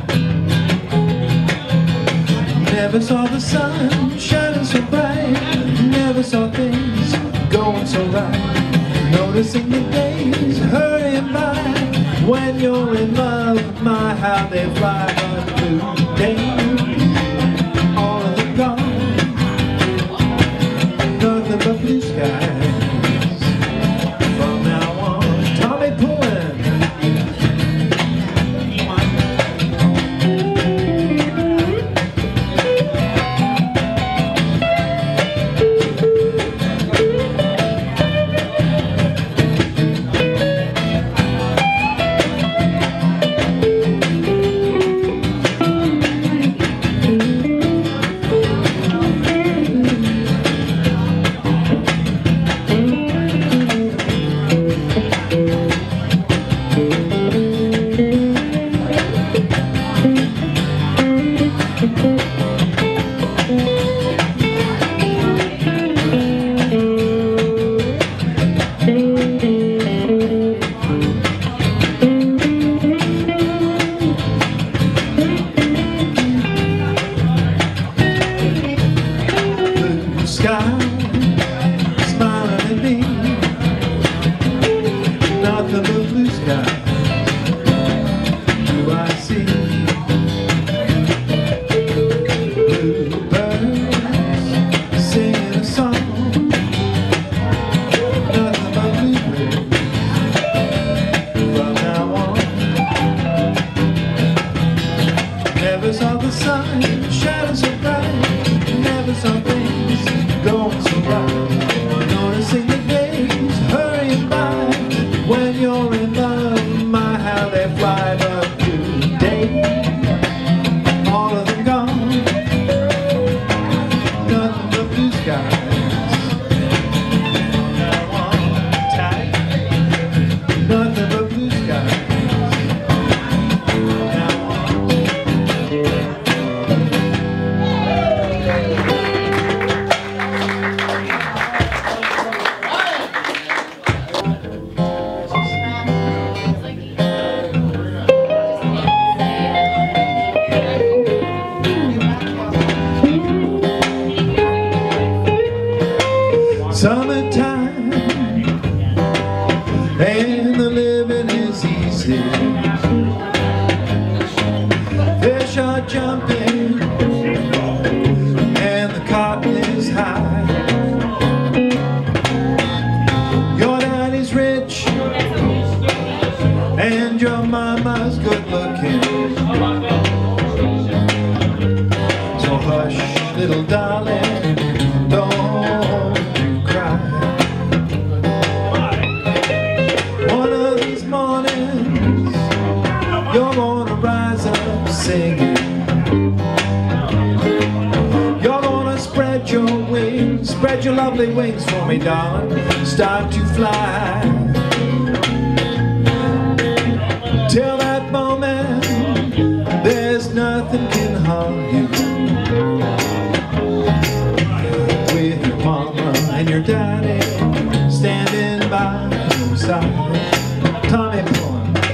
Never saw the sun shining so bright. Never saw things going so right. Noticing the days hurrying by. When you're in love, my how they fly. But blue days, all of them gone. Nothing but blue skies from now on. Tommy Pullin. Blue sky, smiling at me. Nothing but blue sky do I see. Blue birds singing a song. Nothing but bluebirds from now on. Never saw the sun shining so bright. Never saw things going so right. Noticing the days hurrying by. When you're in love, my how they fly. But today, all of them gone. Nothing but blue skies. Now on tight. Nothing but blue skies. Now on. start jumping, and the cotton is high. Your daddy's rich, and your mama's good looking. So hush, little darling, don't you cry. One of these mornings, you're gonna rise up singing. You're gonna spread your wings, spread your lovely wings for me, darling. Start to fly. Till that moment, there's nothing can harm you. With your mama and your daddy standing by your side. Tommy Pullin.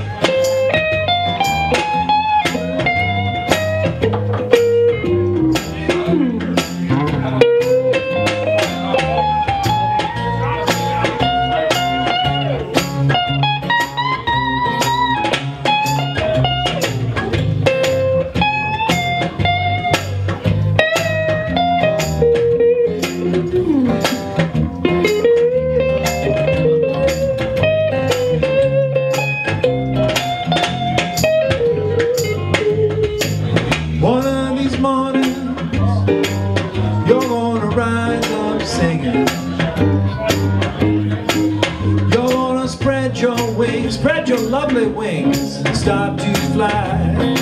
Spread your lovely wings and start to fly.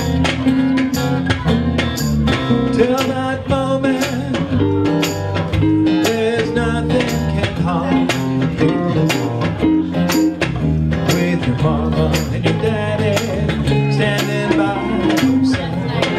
Till that moment, there's nothing can harm you. With your mama and your daddy standing by your side.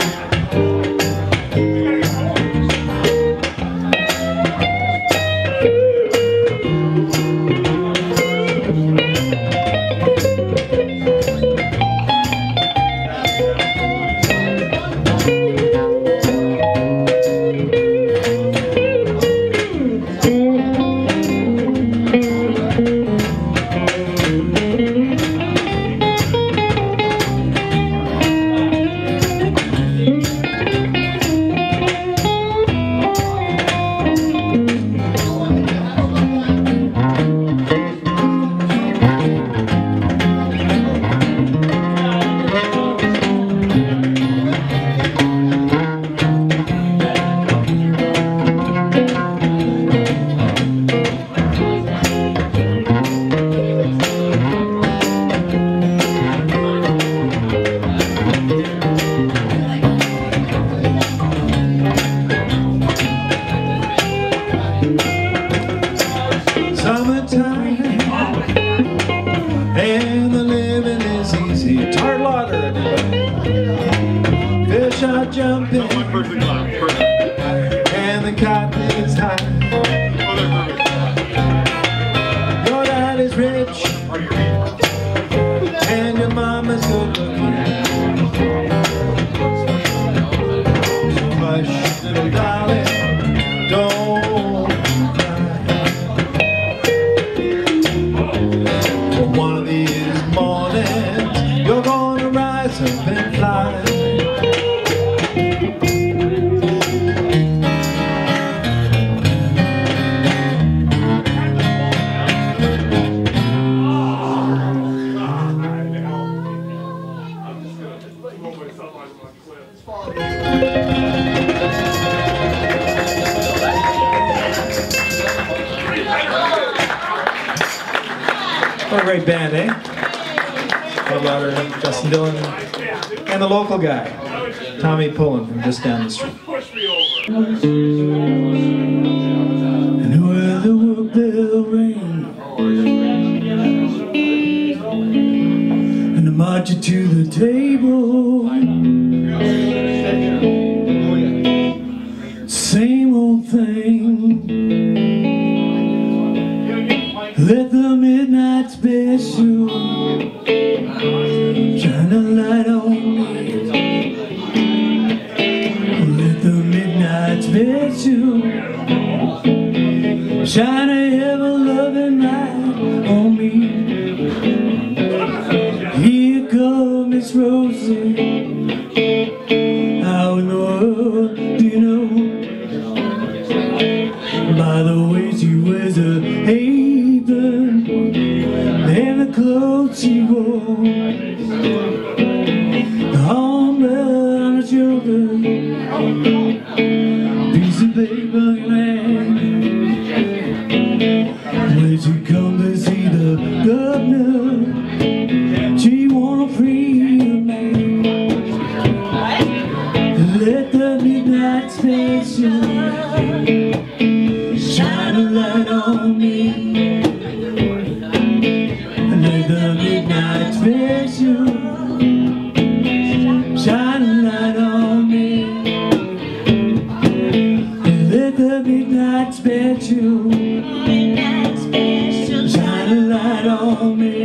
And the living is easy. Todd Larter, everybody. Fish are jumping, and the cotton is high. Your daddy's rich, and your mama's good looking. Hush, little darling, don't cry. One of these mornings, you're gonna rise up and fly. What a great band, eh? Larter, Justin Dillon, and the local guy, Tommy Pullin from just down the street. And where the work bell ring, and I march you to the table, same old thing. Let the midnight special shine a light on me. Let the midnight special shine a ever-loving light on me. Here comes Miss Rosie, I Piece of paper in hand. When she come to see the governor, she wanna free a man. Let the midnight special shine a light on me. Let the midnight special shine a light on me. Let the midnight special shine a light on me.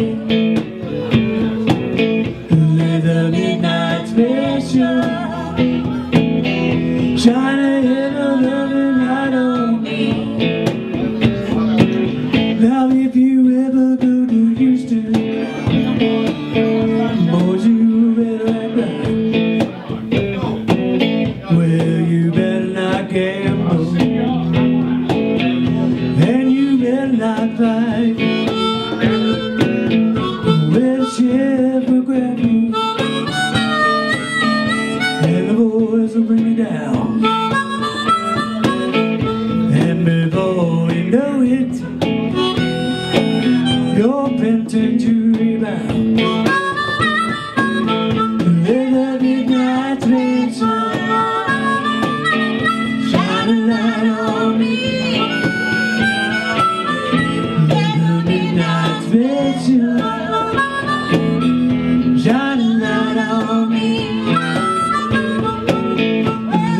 Let the midnight special shine a loving light on me. Now if you ever go to Houston, boys, you better act right. Well, you better not gamble, and you better not fight. Well, the sheriff will grab you, and the boys will bring you down. And before you know it, you're penitent to rebound. Let the midnight special shine a light on me. Let the midnight special shine a light on me.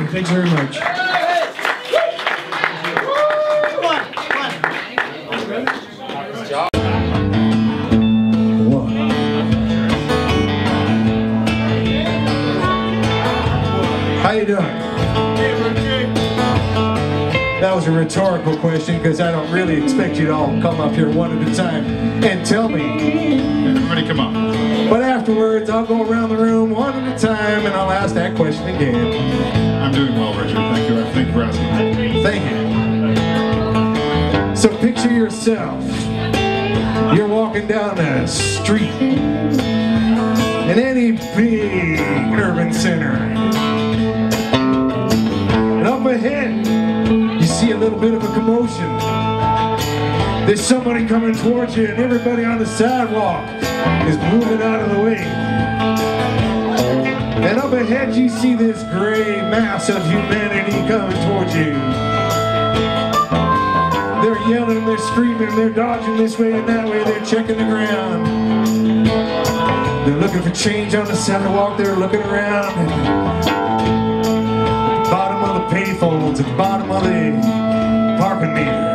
Thanks very much. How you doing? That was a rhetorical question because I don't really expect you to all come up here one at a time and tell me. Everybody come up. But afterwards, I'll go around the room one at a time and I'll ask that question again. I'm doing well, Richard. Thank you. Thank you for asking. Thank you. So picture yourself. You're walking down a street in any big urban center. And up ahead, you see a little bit of a commotion. There's somebody coming towards you and everybody on the sidewalk is moving out of the way. And up ahead you see this gray mass of humanity coming towards you. They're yelling, they're screaming, they're dodging this way and that way, they're checking the ground. They're looking for change on the sidewalk, they're looking around. And at the bottom of the payphones, at the bottom of the parking meters.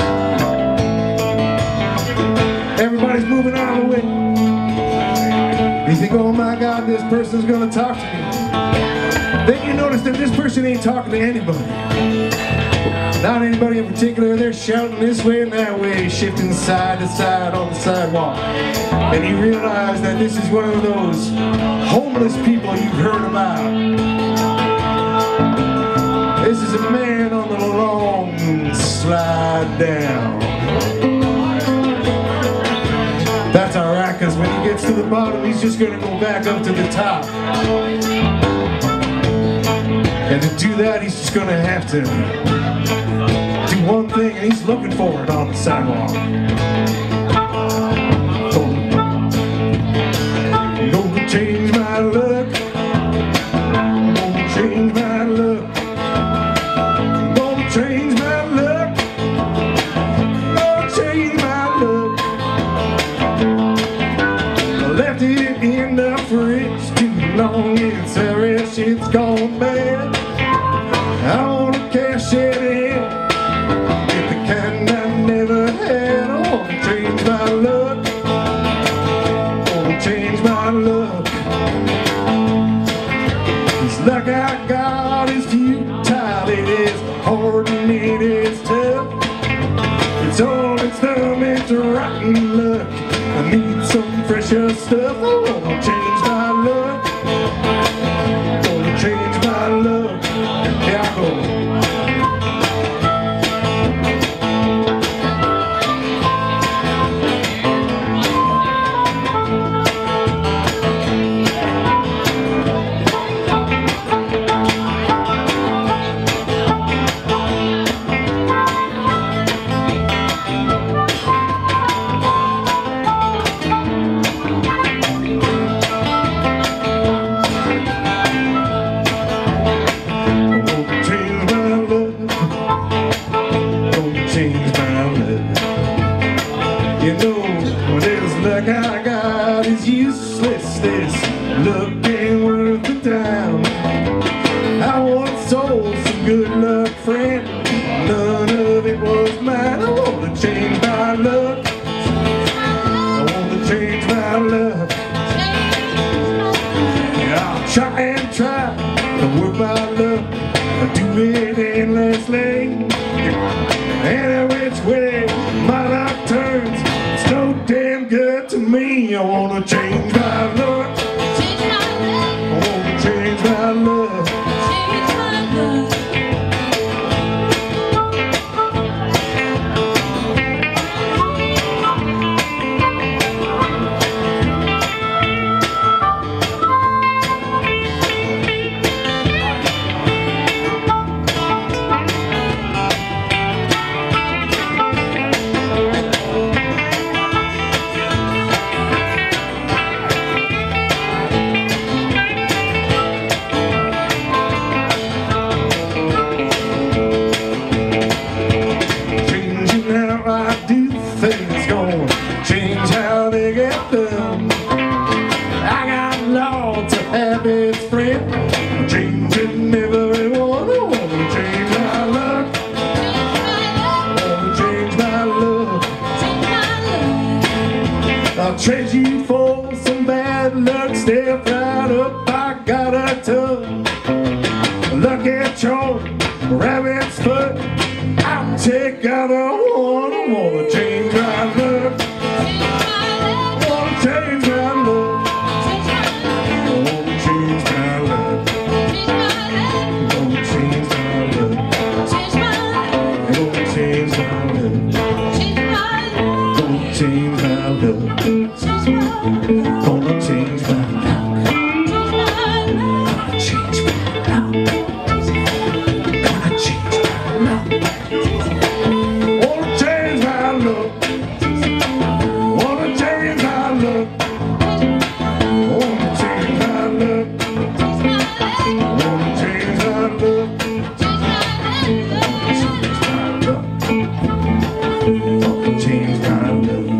Everybody's moving out of the way. You think, oh my God, this person's gonna talk to me. Then you notice that this person ain't talking to anybody. Not anybody in particular. They're shouting this way and that way, shifting side to side on the sidewalk. And you realize that this is one of those homeless people you've heard about. This is a man on the long slide down. That's alright, because when he gets to the bottom, he's just going to go back up to the top. And to do that, he's just going to have to do one thing, and he's looking for it on the sidewalk. I'm gonna change my luck. I'm gonna change my luck. I'm gonna change my luck. I'm gonna change my luck. I left it in the fridge too long, and sorry shit's gone bad. I wanna cash it in, get the kind I never had. I wanna change my luck. I wanna change my luck. This luck I got is futile, it is hard and it is tough. It's all it's thumb, it's rotten luck. I need some fresher stuff. I wanna change my luck. I wanna change my luck. Here I go. I got is useless, this luck ain't worth the time. I once sold some good luck, friend, none of it was mine. I wanna change my luck. I wanna change my luck. Yeah, I'll try and try to work my luck. I do it endlessly. Any which way my luck turns, it's no damn good to me. I wanna change my luck. Change my luck. I wanna change my luck. Change my luck. Changing everyone. trade you for some bad luck. Step right up, I got a tub. Lucky charm, rabbit's foot. I'll take out a one. I wanna change my luck. Wanna change my luck. I wanna change my luck. Wanna change my luck. Wanna change my luck. Wanna change my luck. Gonna change my luck. Gonna change my luck. Gonna change my luck. Wanna change my luck. Wanna change my luck. Wanna change my luck. Wanna change my luck. Wanna change my luck.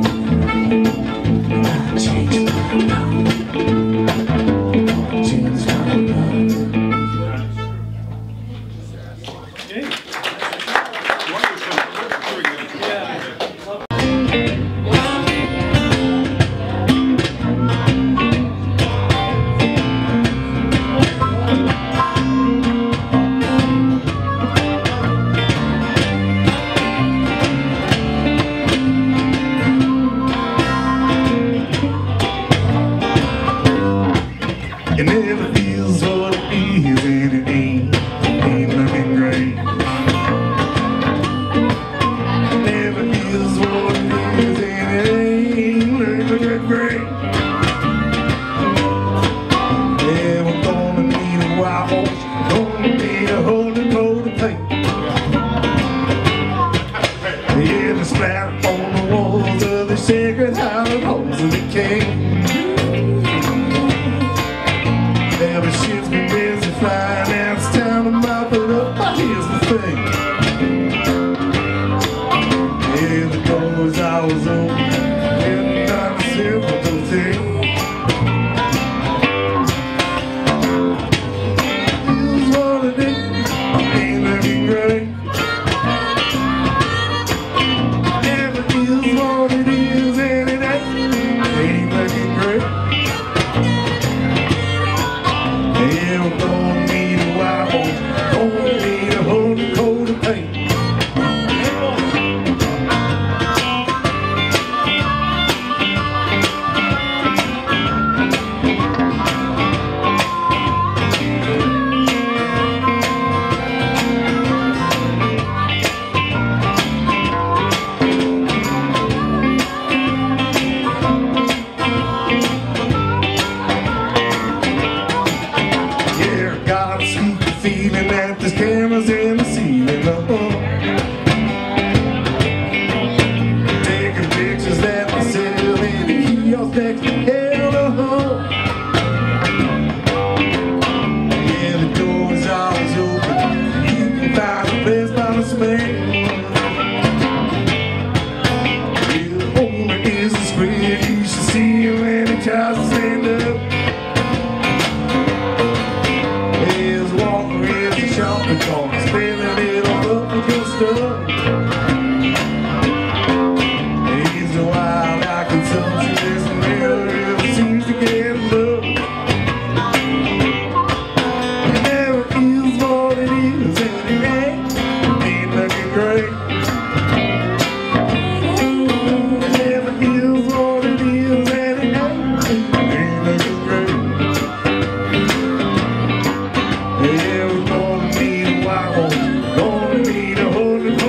It never feels what it is, and it ain't, ain't looking great. It never feels what it is, and it ain't looking great. Yeah, we're gonna need a wild horse, gonna need a holy coat of paint. Yeah, the splat on the walls of the sacred house of the king. Every ship's been busy flying, now it's time to mop it up. But here's the thing. Yeah, the door's always open, and not a simple thing. Here's what it is, ain't looking great. Never is what it is, and it ain't, ain't looking great. Yeah, we're gonna need a wild horse, gonna need a holy coat of paint. Yeah, I got a sneaky feeling that there's cameras in the ceiling. Uh-huh. Taking pictures that they sell in the kiosk next to hell. Uh-huh. Yeah, the door's always open. You can find a place by the smell. Yeah, the owner is a spread. You should see him when he tries to stand up. His walker is a shopping cart, spinning it all up with your stuff. He's a wild eye consumptionist and never ever seems to get enough. It never is what it is, and it ain't, ain't looking great. It never is what it is, and it ain't, ain't looking great. Yeah, we're gonna need a wild horse, gonna need a holy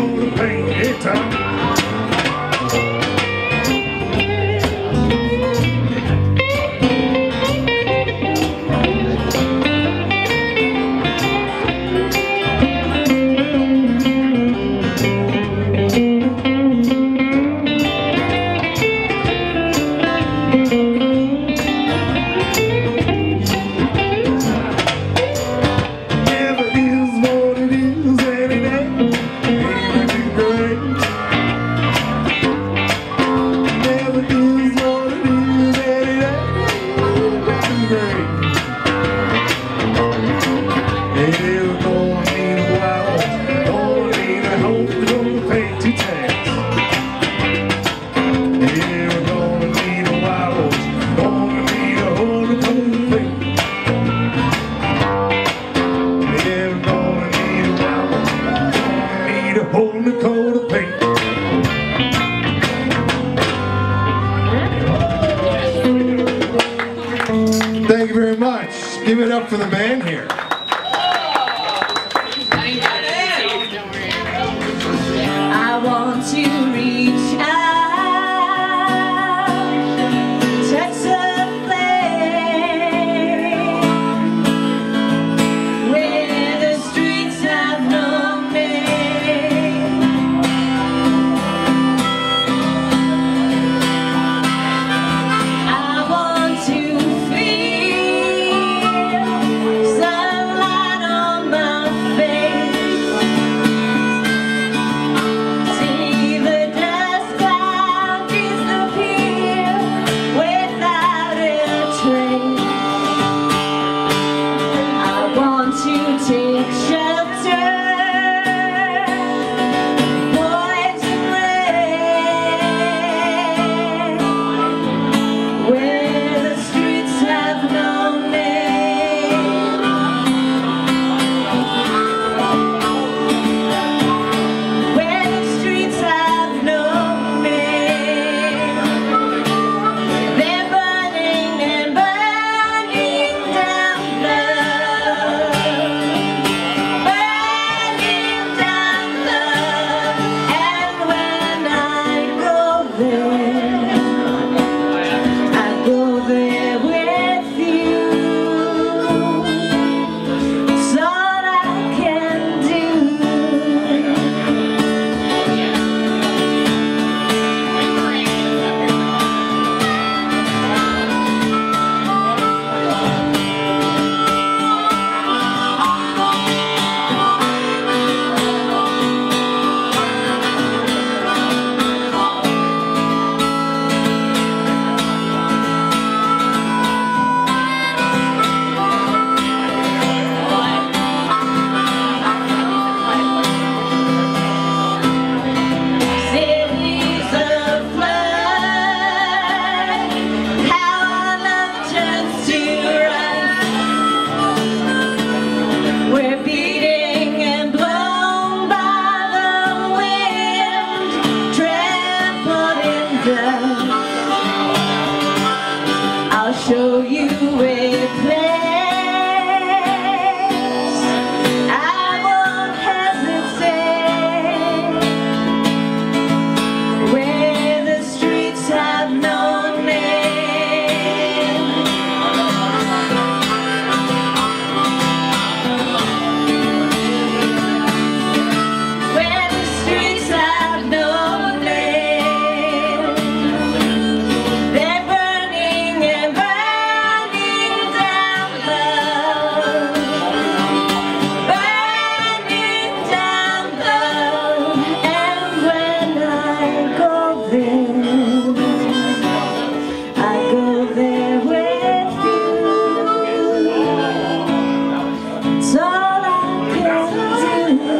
It's all I can do.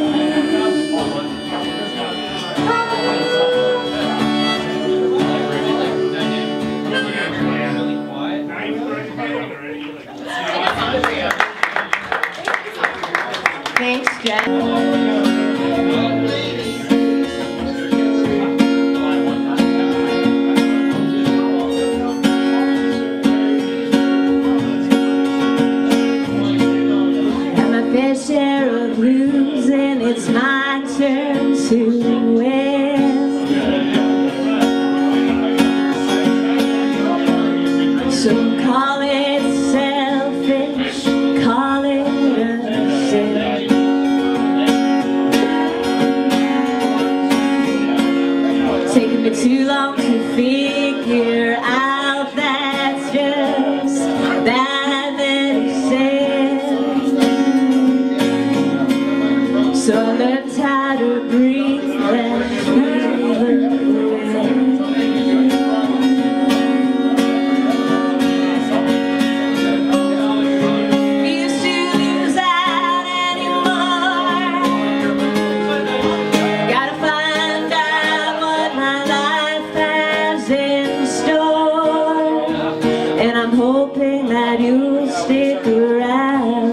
Thanks, Jen. Fair share of losing, it's my turn to win. So call it selfish, call it a sin. Taking me too long to figure out that's just bad medicine. So I learned how to breathe and feel the wind. Used to lose out anymore. Gotta find out what my life has in store. And I'm hoping that you'll stick around.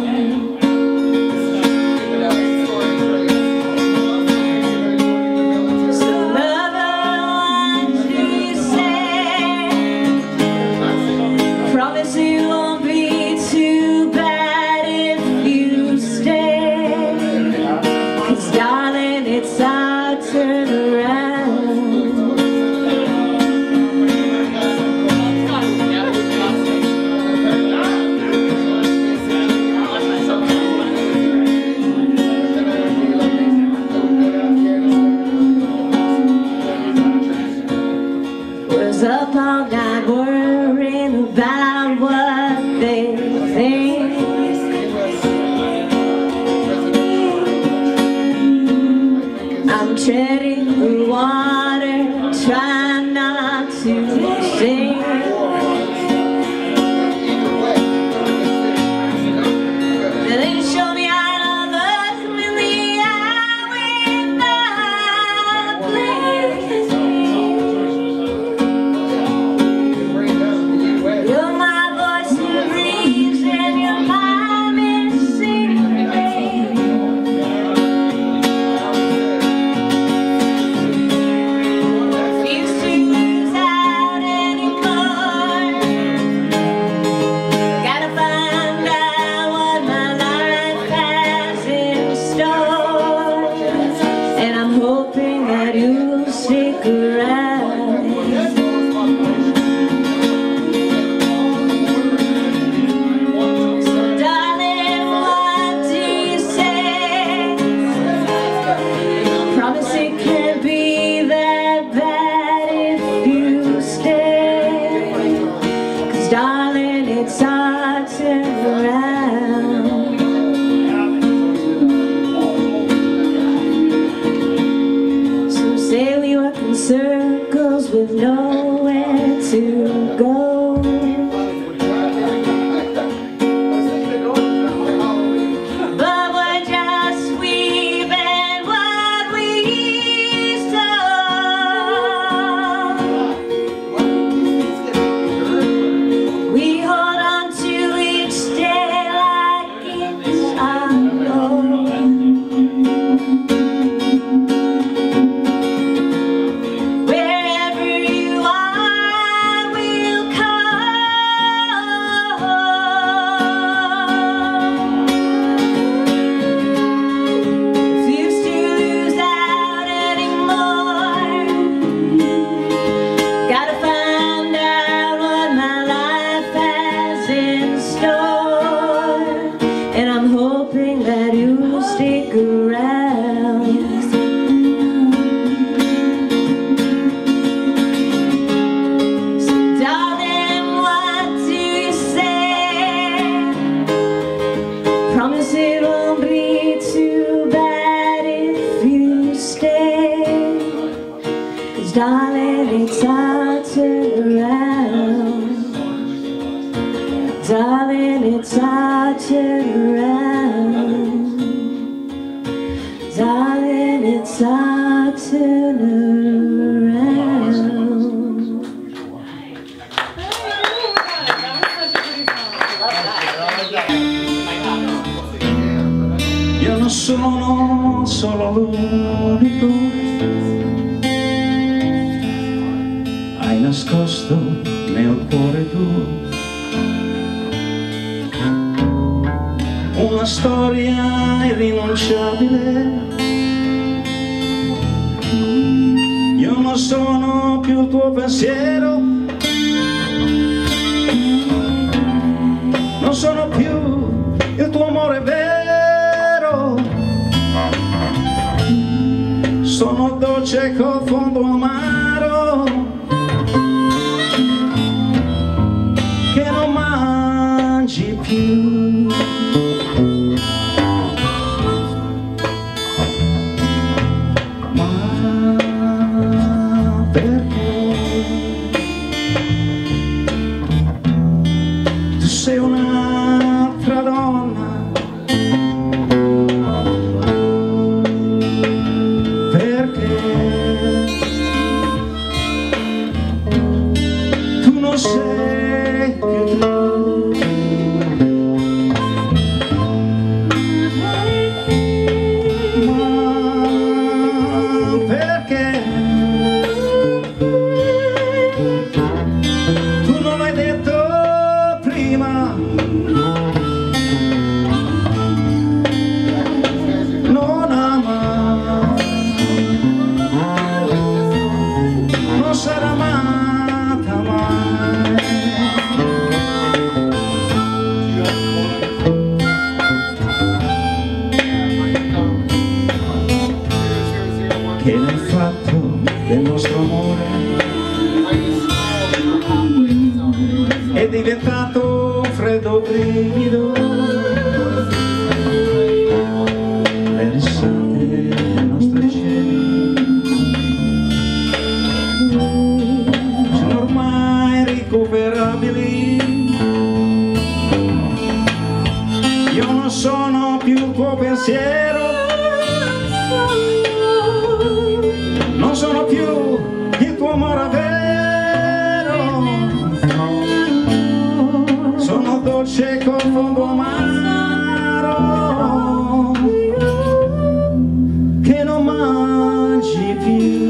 Up all night worrying about what they think. I'm treading the water, trying not to sink. And they show me how to look me in the eye without blinking. Circles with nowhere to go. But we're just weaving what we sow. We hold on to each day like it's our own. Darling, it's our turn around. Darling, it's our turn around. Io non sono solo l'unico, hai nascosto nel cuore tuo una storia irrinunciabile. Io non sono più il tuo pensiero, non sono più il tuo amore vero, sono dolce col fondo amaro che non mangi più. Ma perché tu sei un'altra donna, tu non sei più tu. Ma perché tu non l'hai detto prima? Non ama, non sarà amata mai. Che ne hai fatto del nostro amore? È diventato un freddo brivido, le risate delle nostre cene sono ormai recuperabili. Io non sono più il tuo pensiero, non sono più il tuo amore vero, sono dolce col fondo amaro che non mangi più.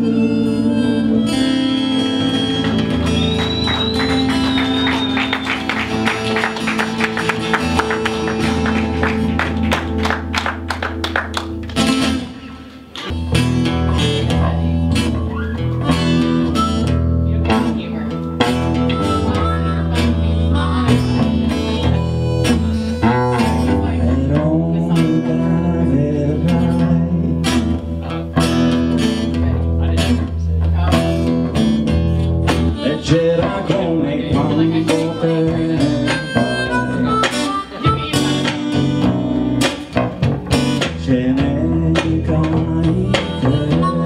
Leggera come quando te ne vai, ce n'è mai te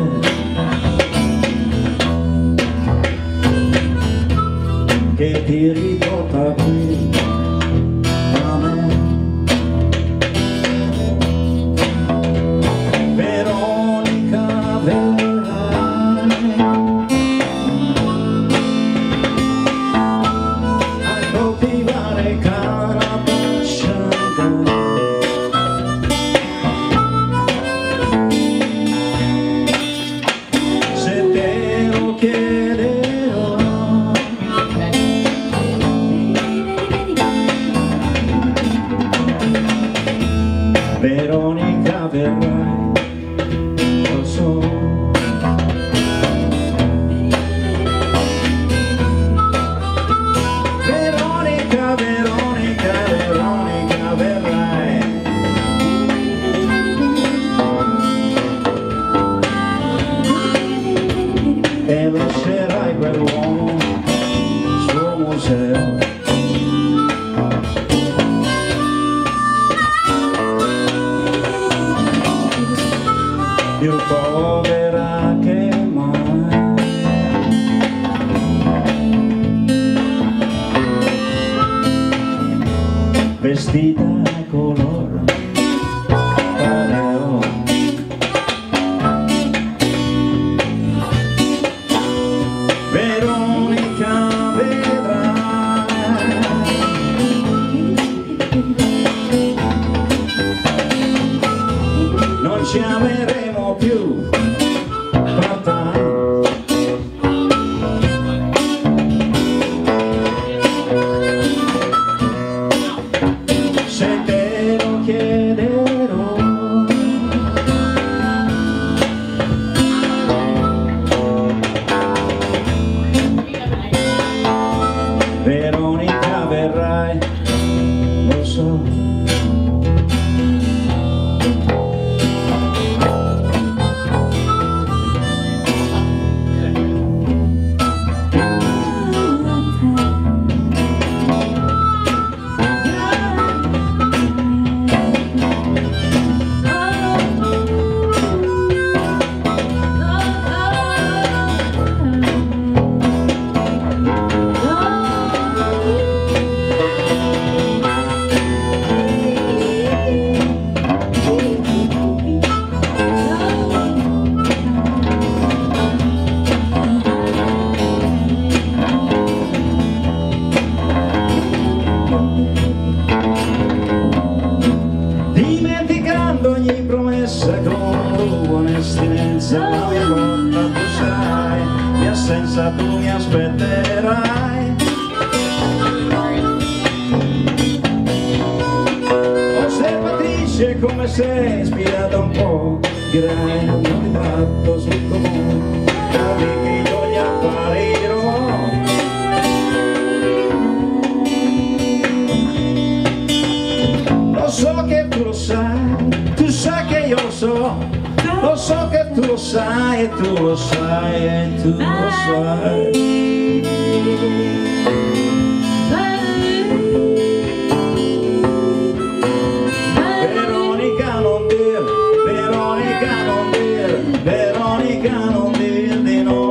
che ti riporta qui a me. Veronica, vedrai a coltivare carabascia, se te lo chiederò. Veronica, verrai, lo so. Veronica, Veronica, Veronica, verrai. E lascerai quell'uomo suo museo. Più povera che mai, vestita color pareo. Veronica, vedrai ci ameremo più part-time. Se te lo chiederò, Veronica verrai, lo so. Dimenticando ogni promessa con tua onestezza, la mia volta tu sarai, mia assenza tu mi aspetterai. Osservatrice come sei, ispirata un po', dirai non mi ritratto sul comune, capi che io gli apparirò. Lo so che tu lo sai, tu sai che io lo so, lo so che tu lo sai e tu lo sai e tu lo sai. Veronica non dir, Veronica non dir, Veronica non dir di no.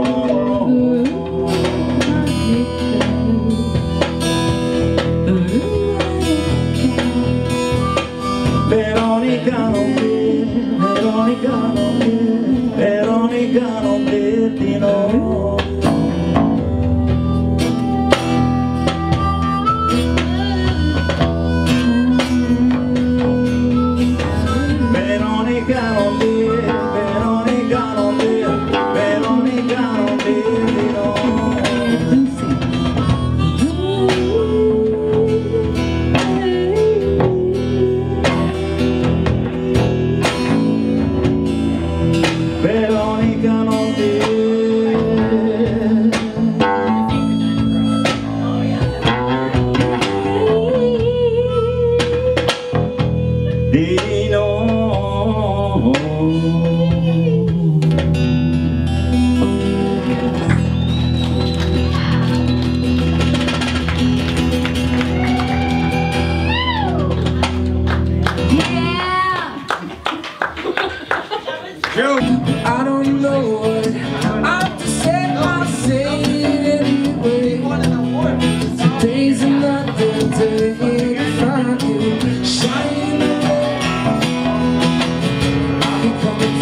Veronica non dir, Veronica non dir, Veronica non dir di no. Veronica non dir, Veronica non dir, Veronica non dir di no. Veronica non dir di no. I don't know what I have to say, I'll say it anyway. Today's another day to find you shining. I'll be coming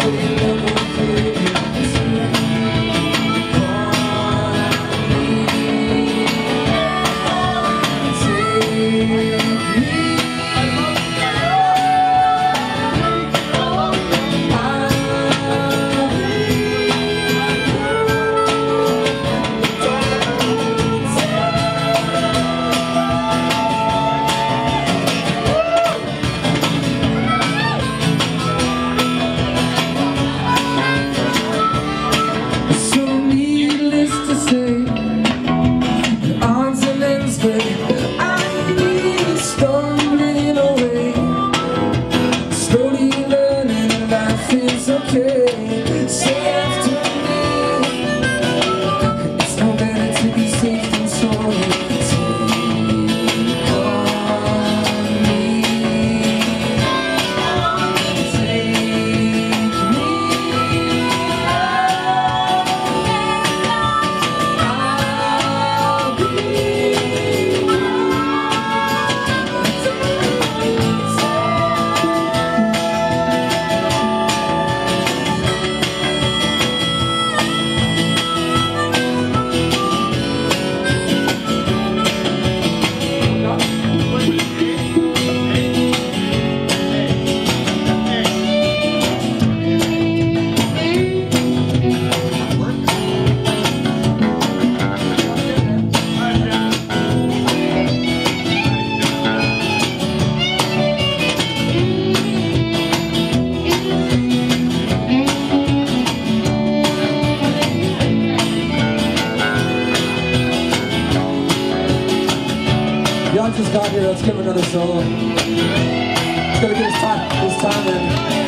Todd here, let's give him another solo. He's gotta get his time, his time in.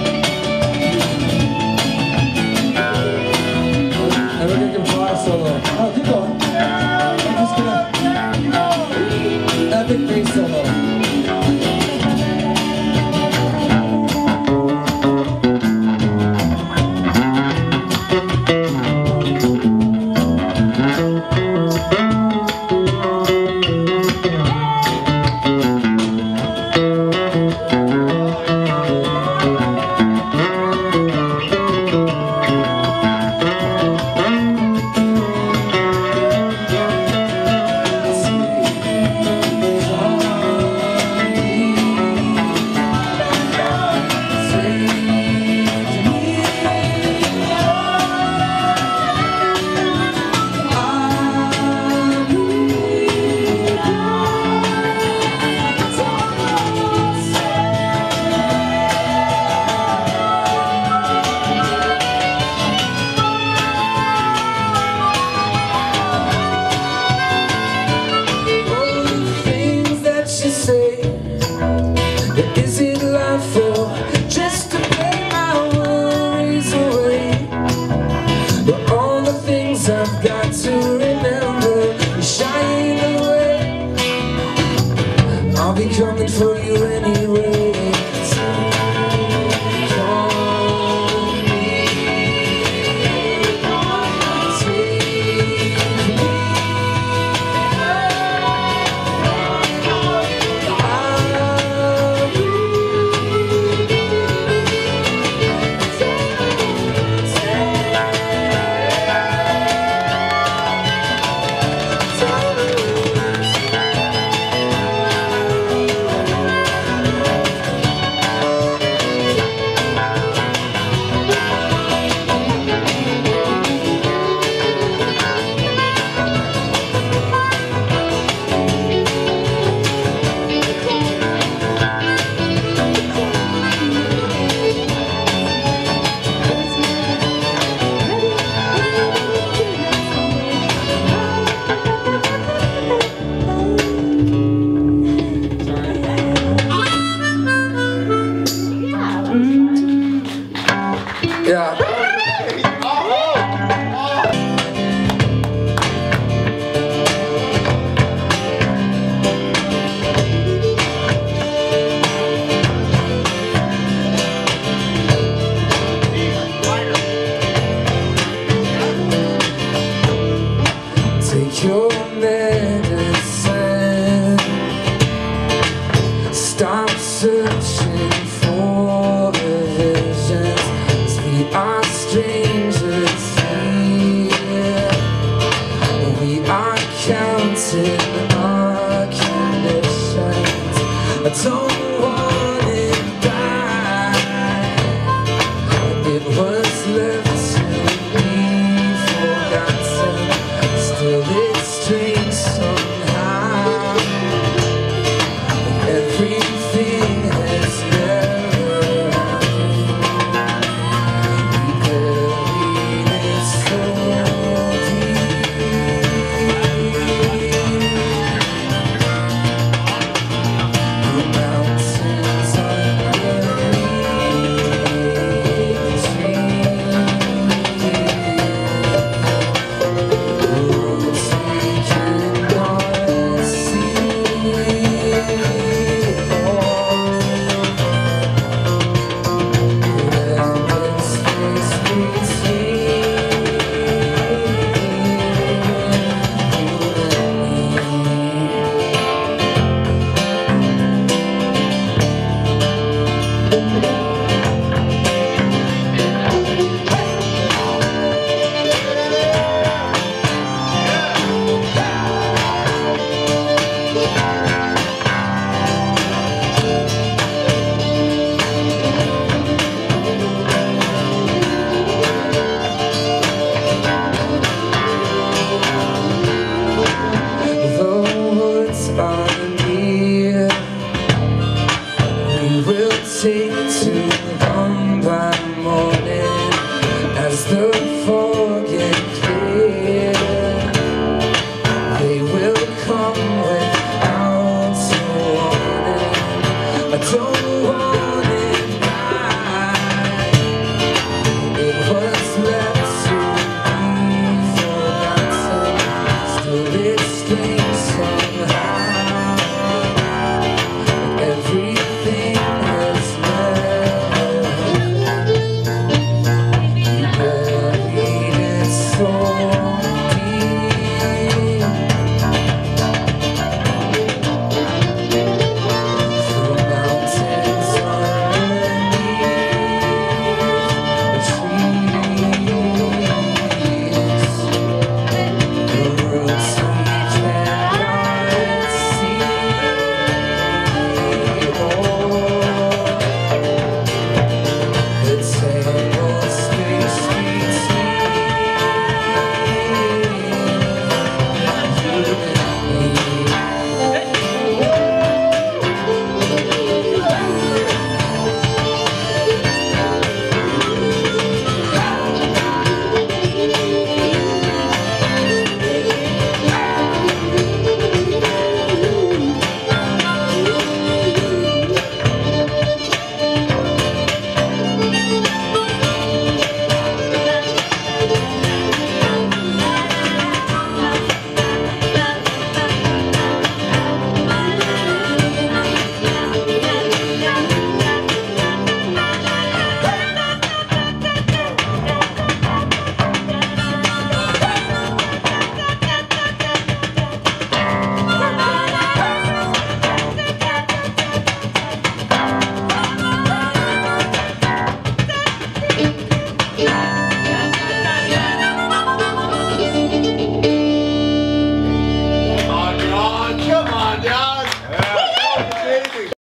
Solo.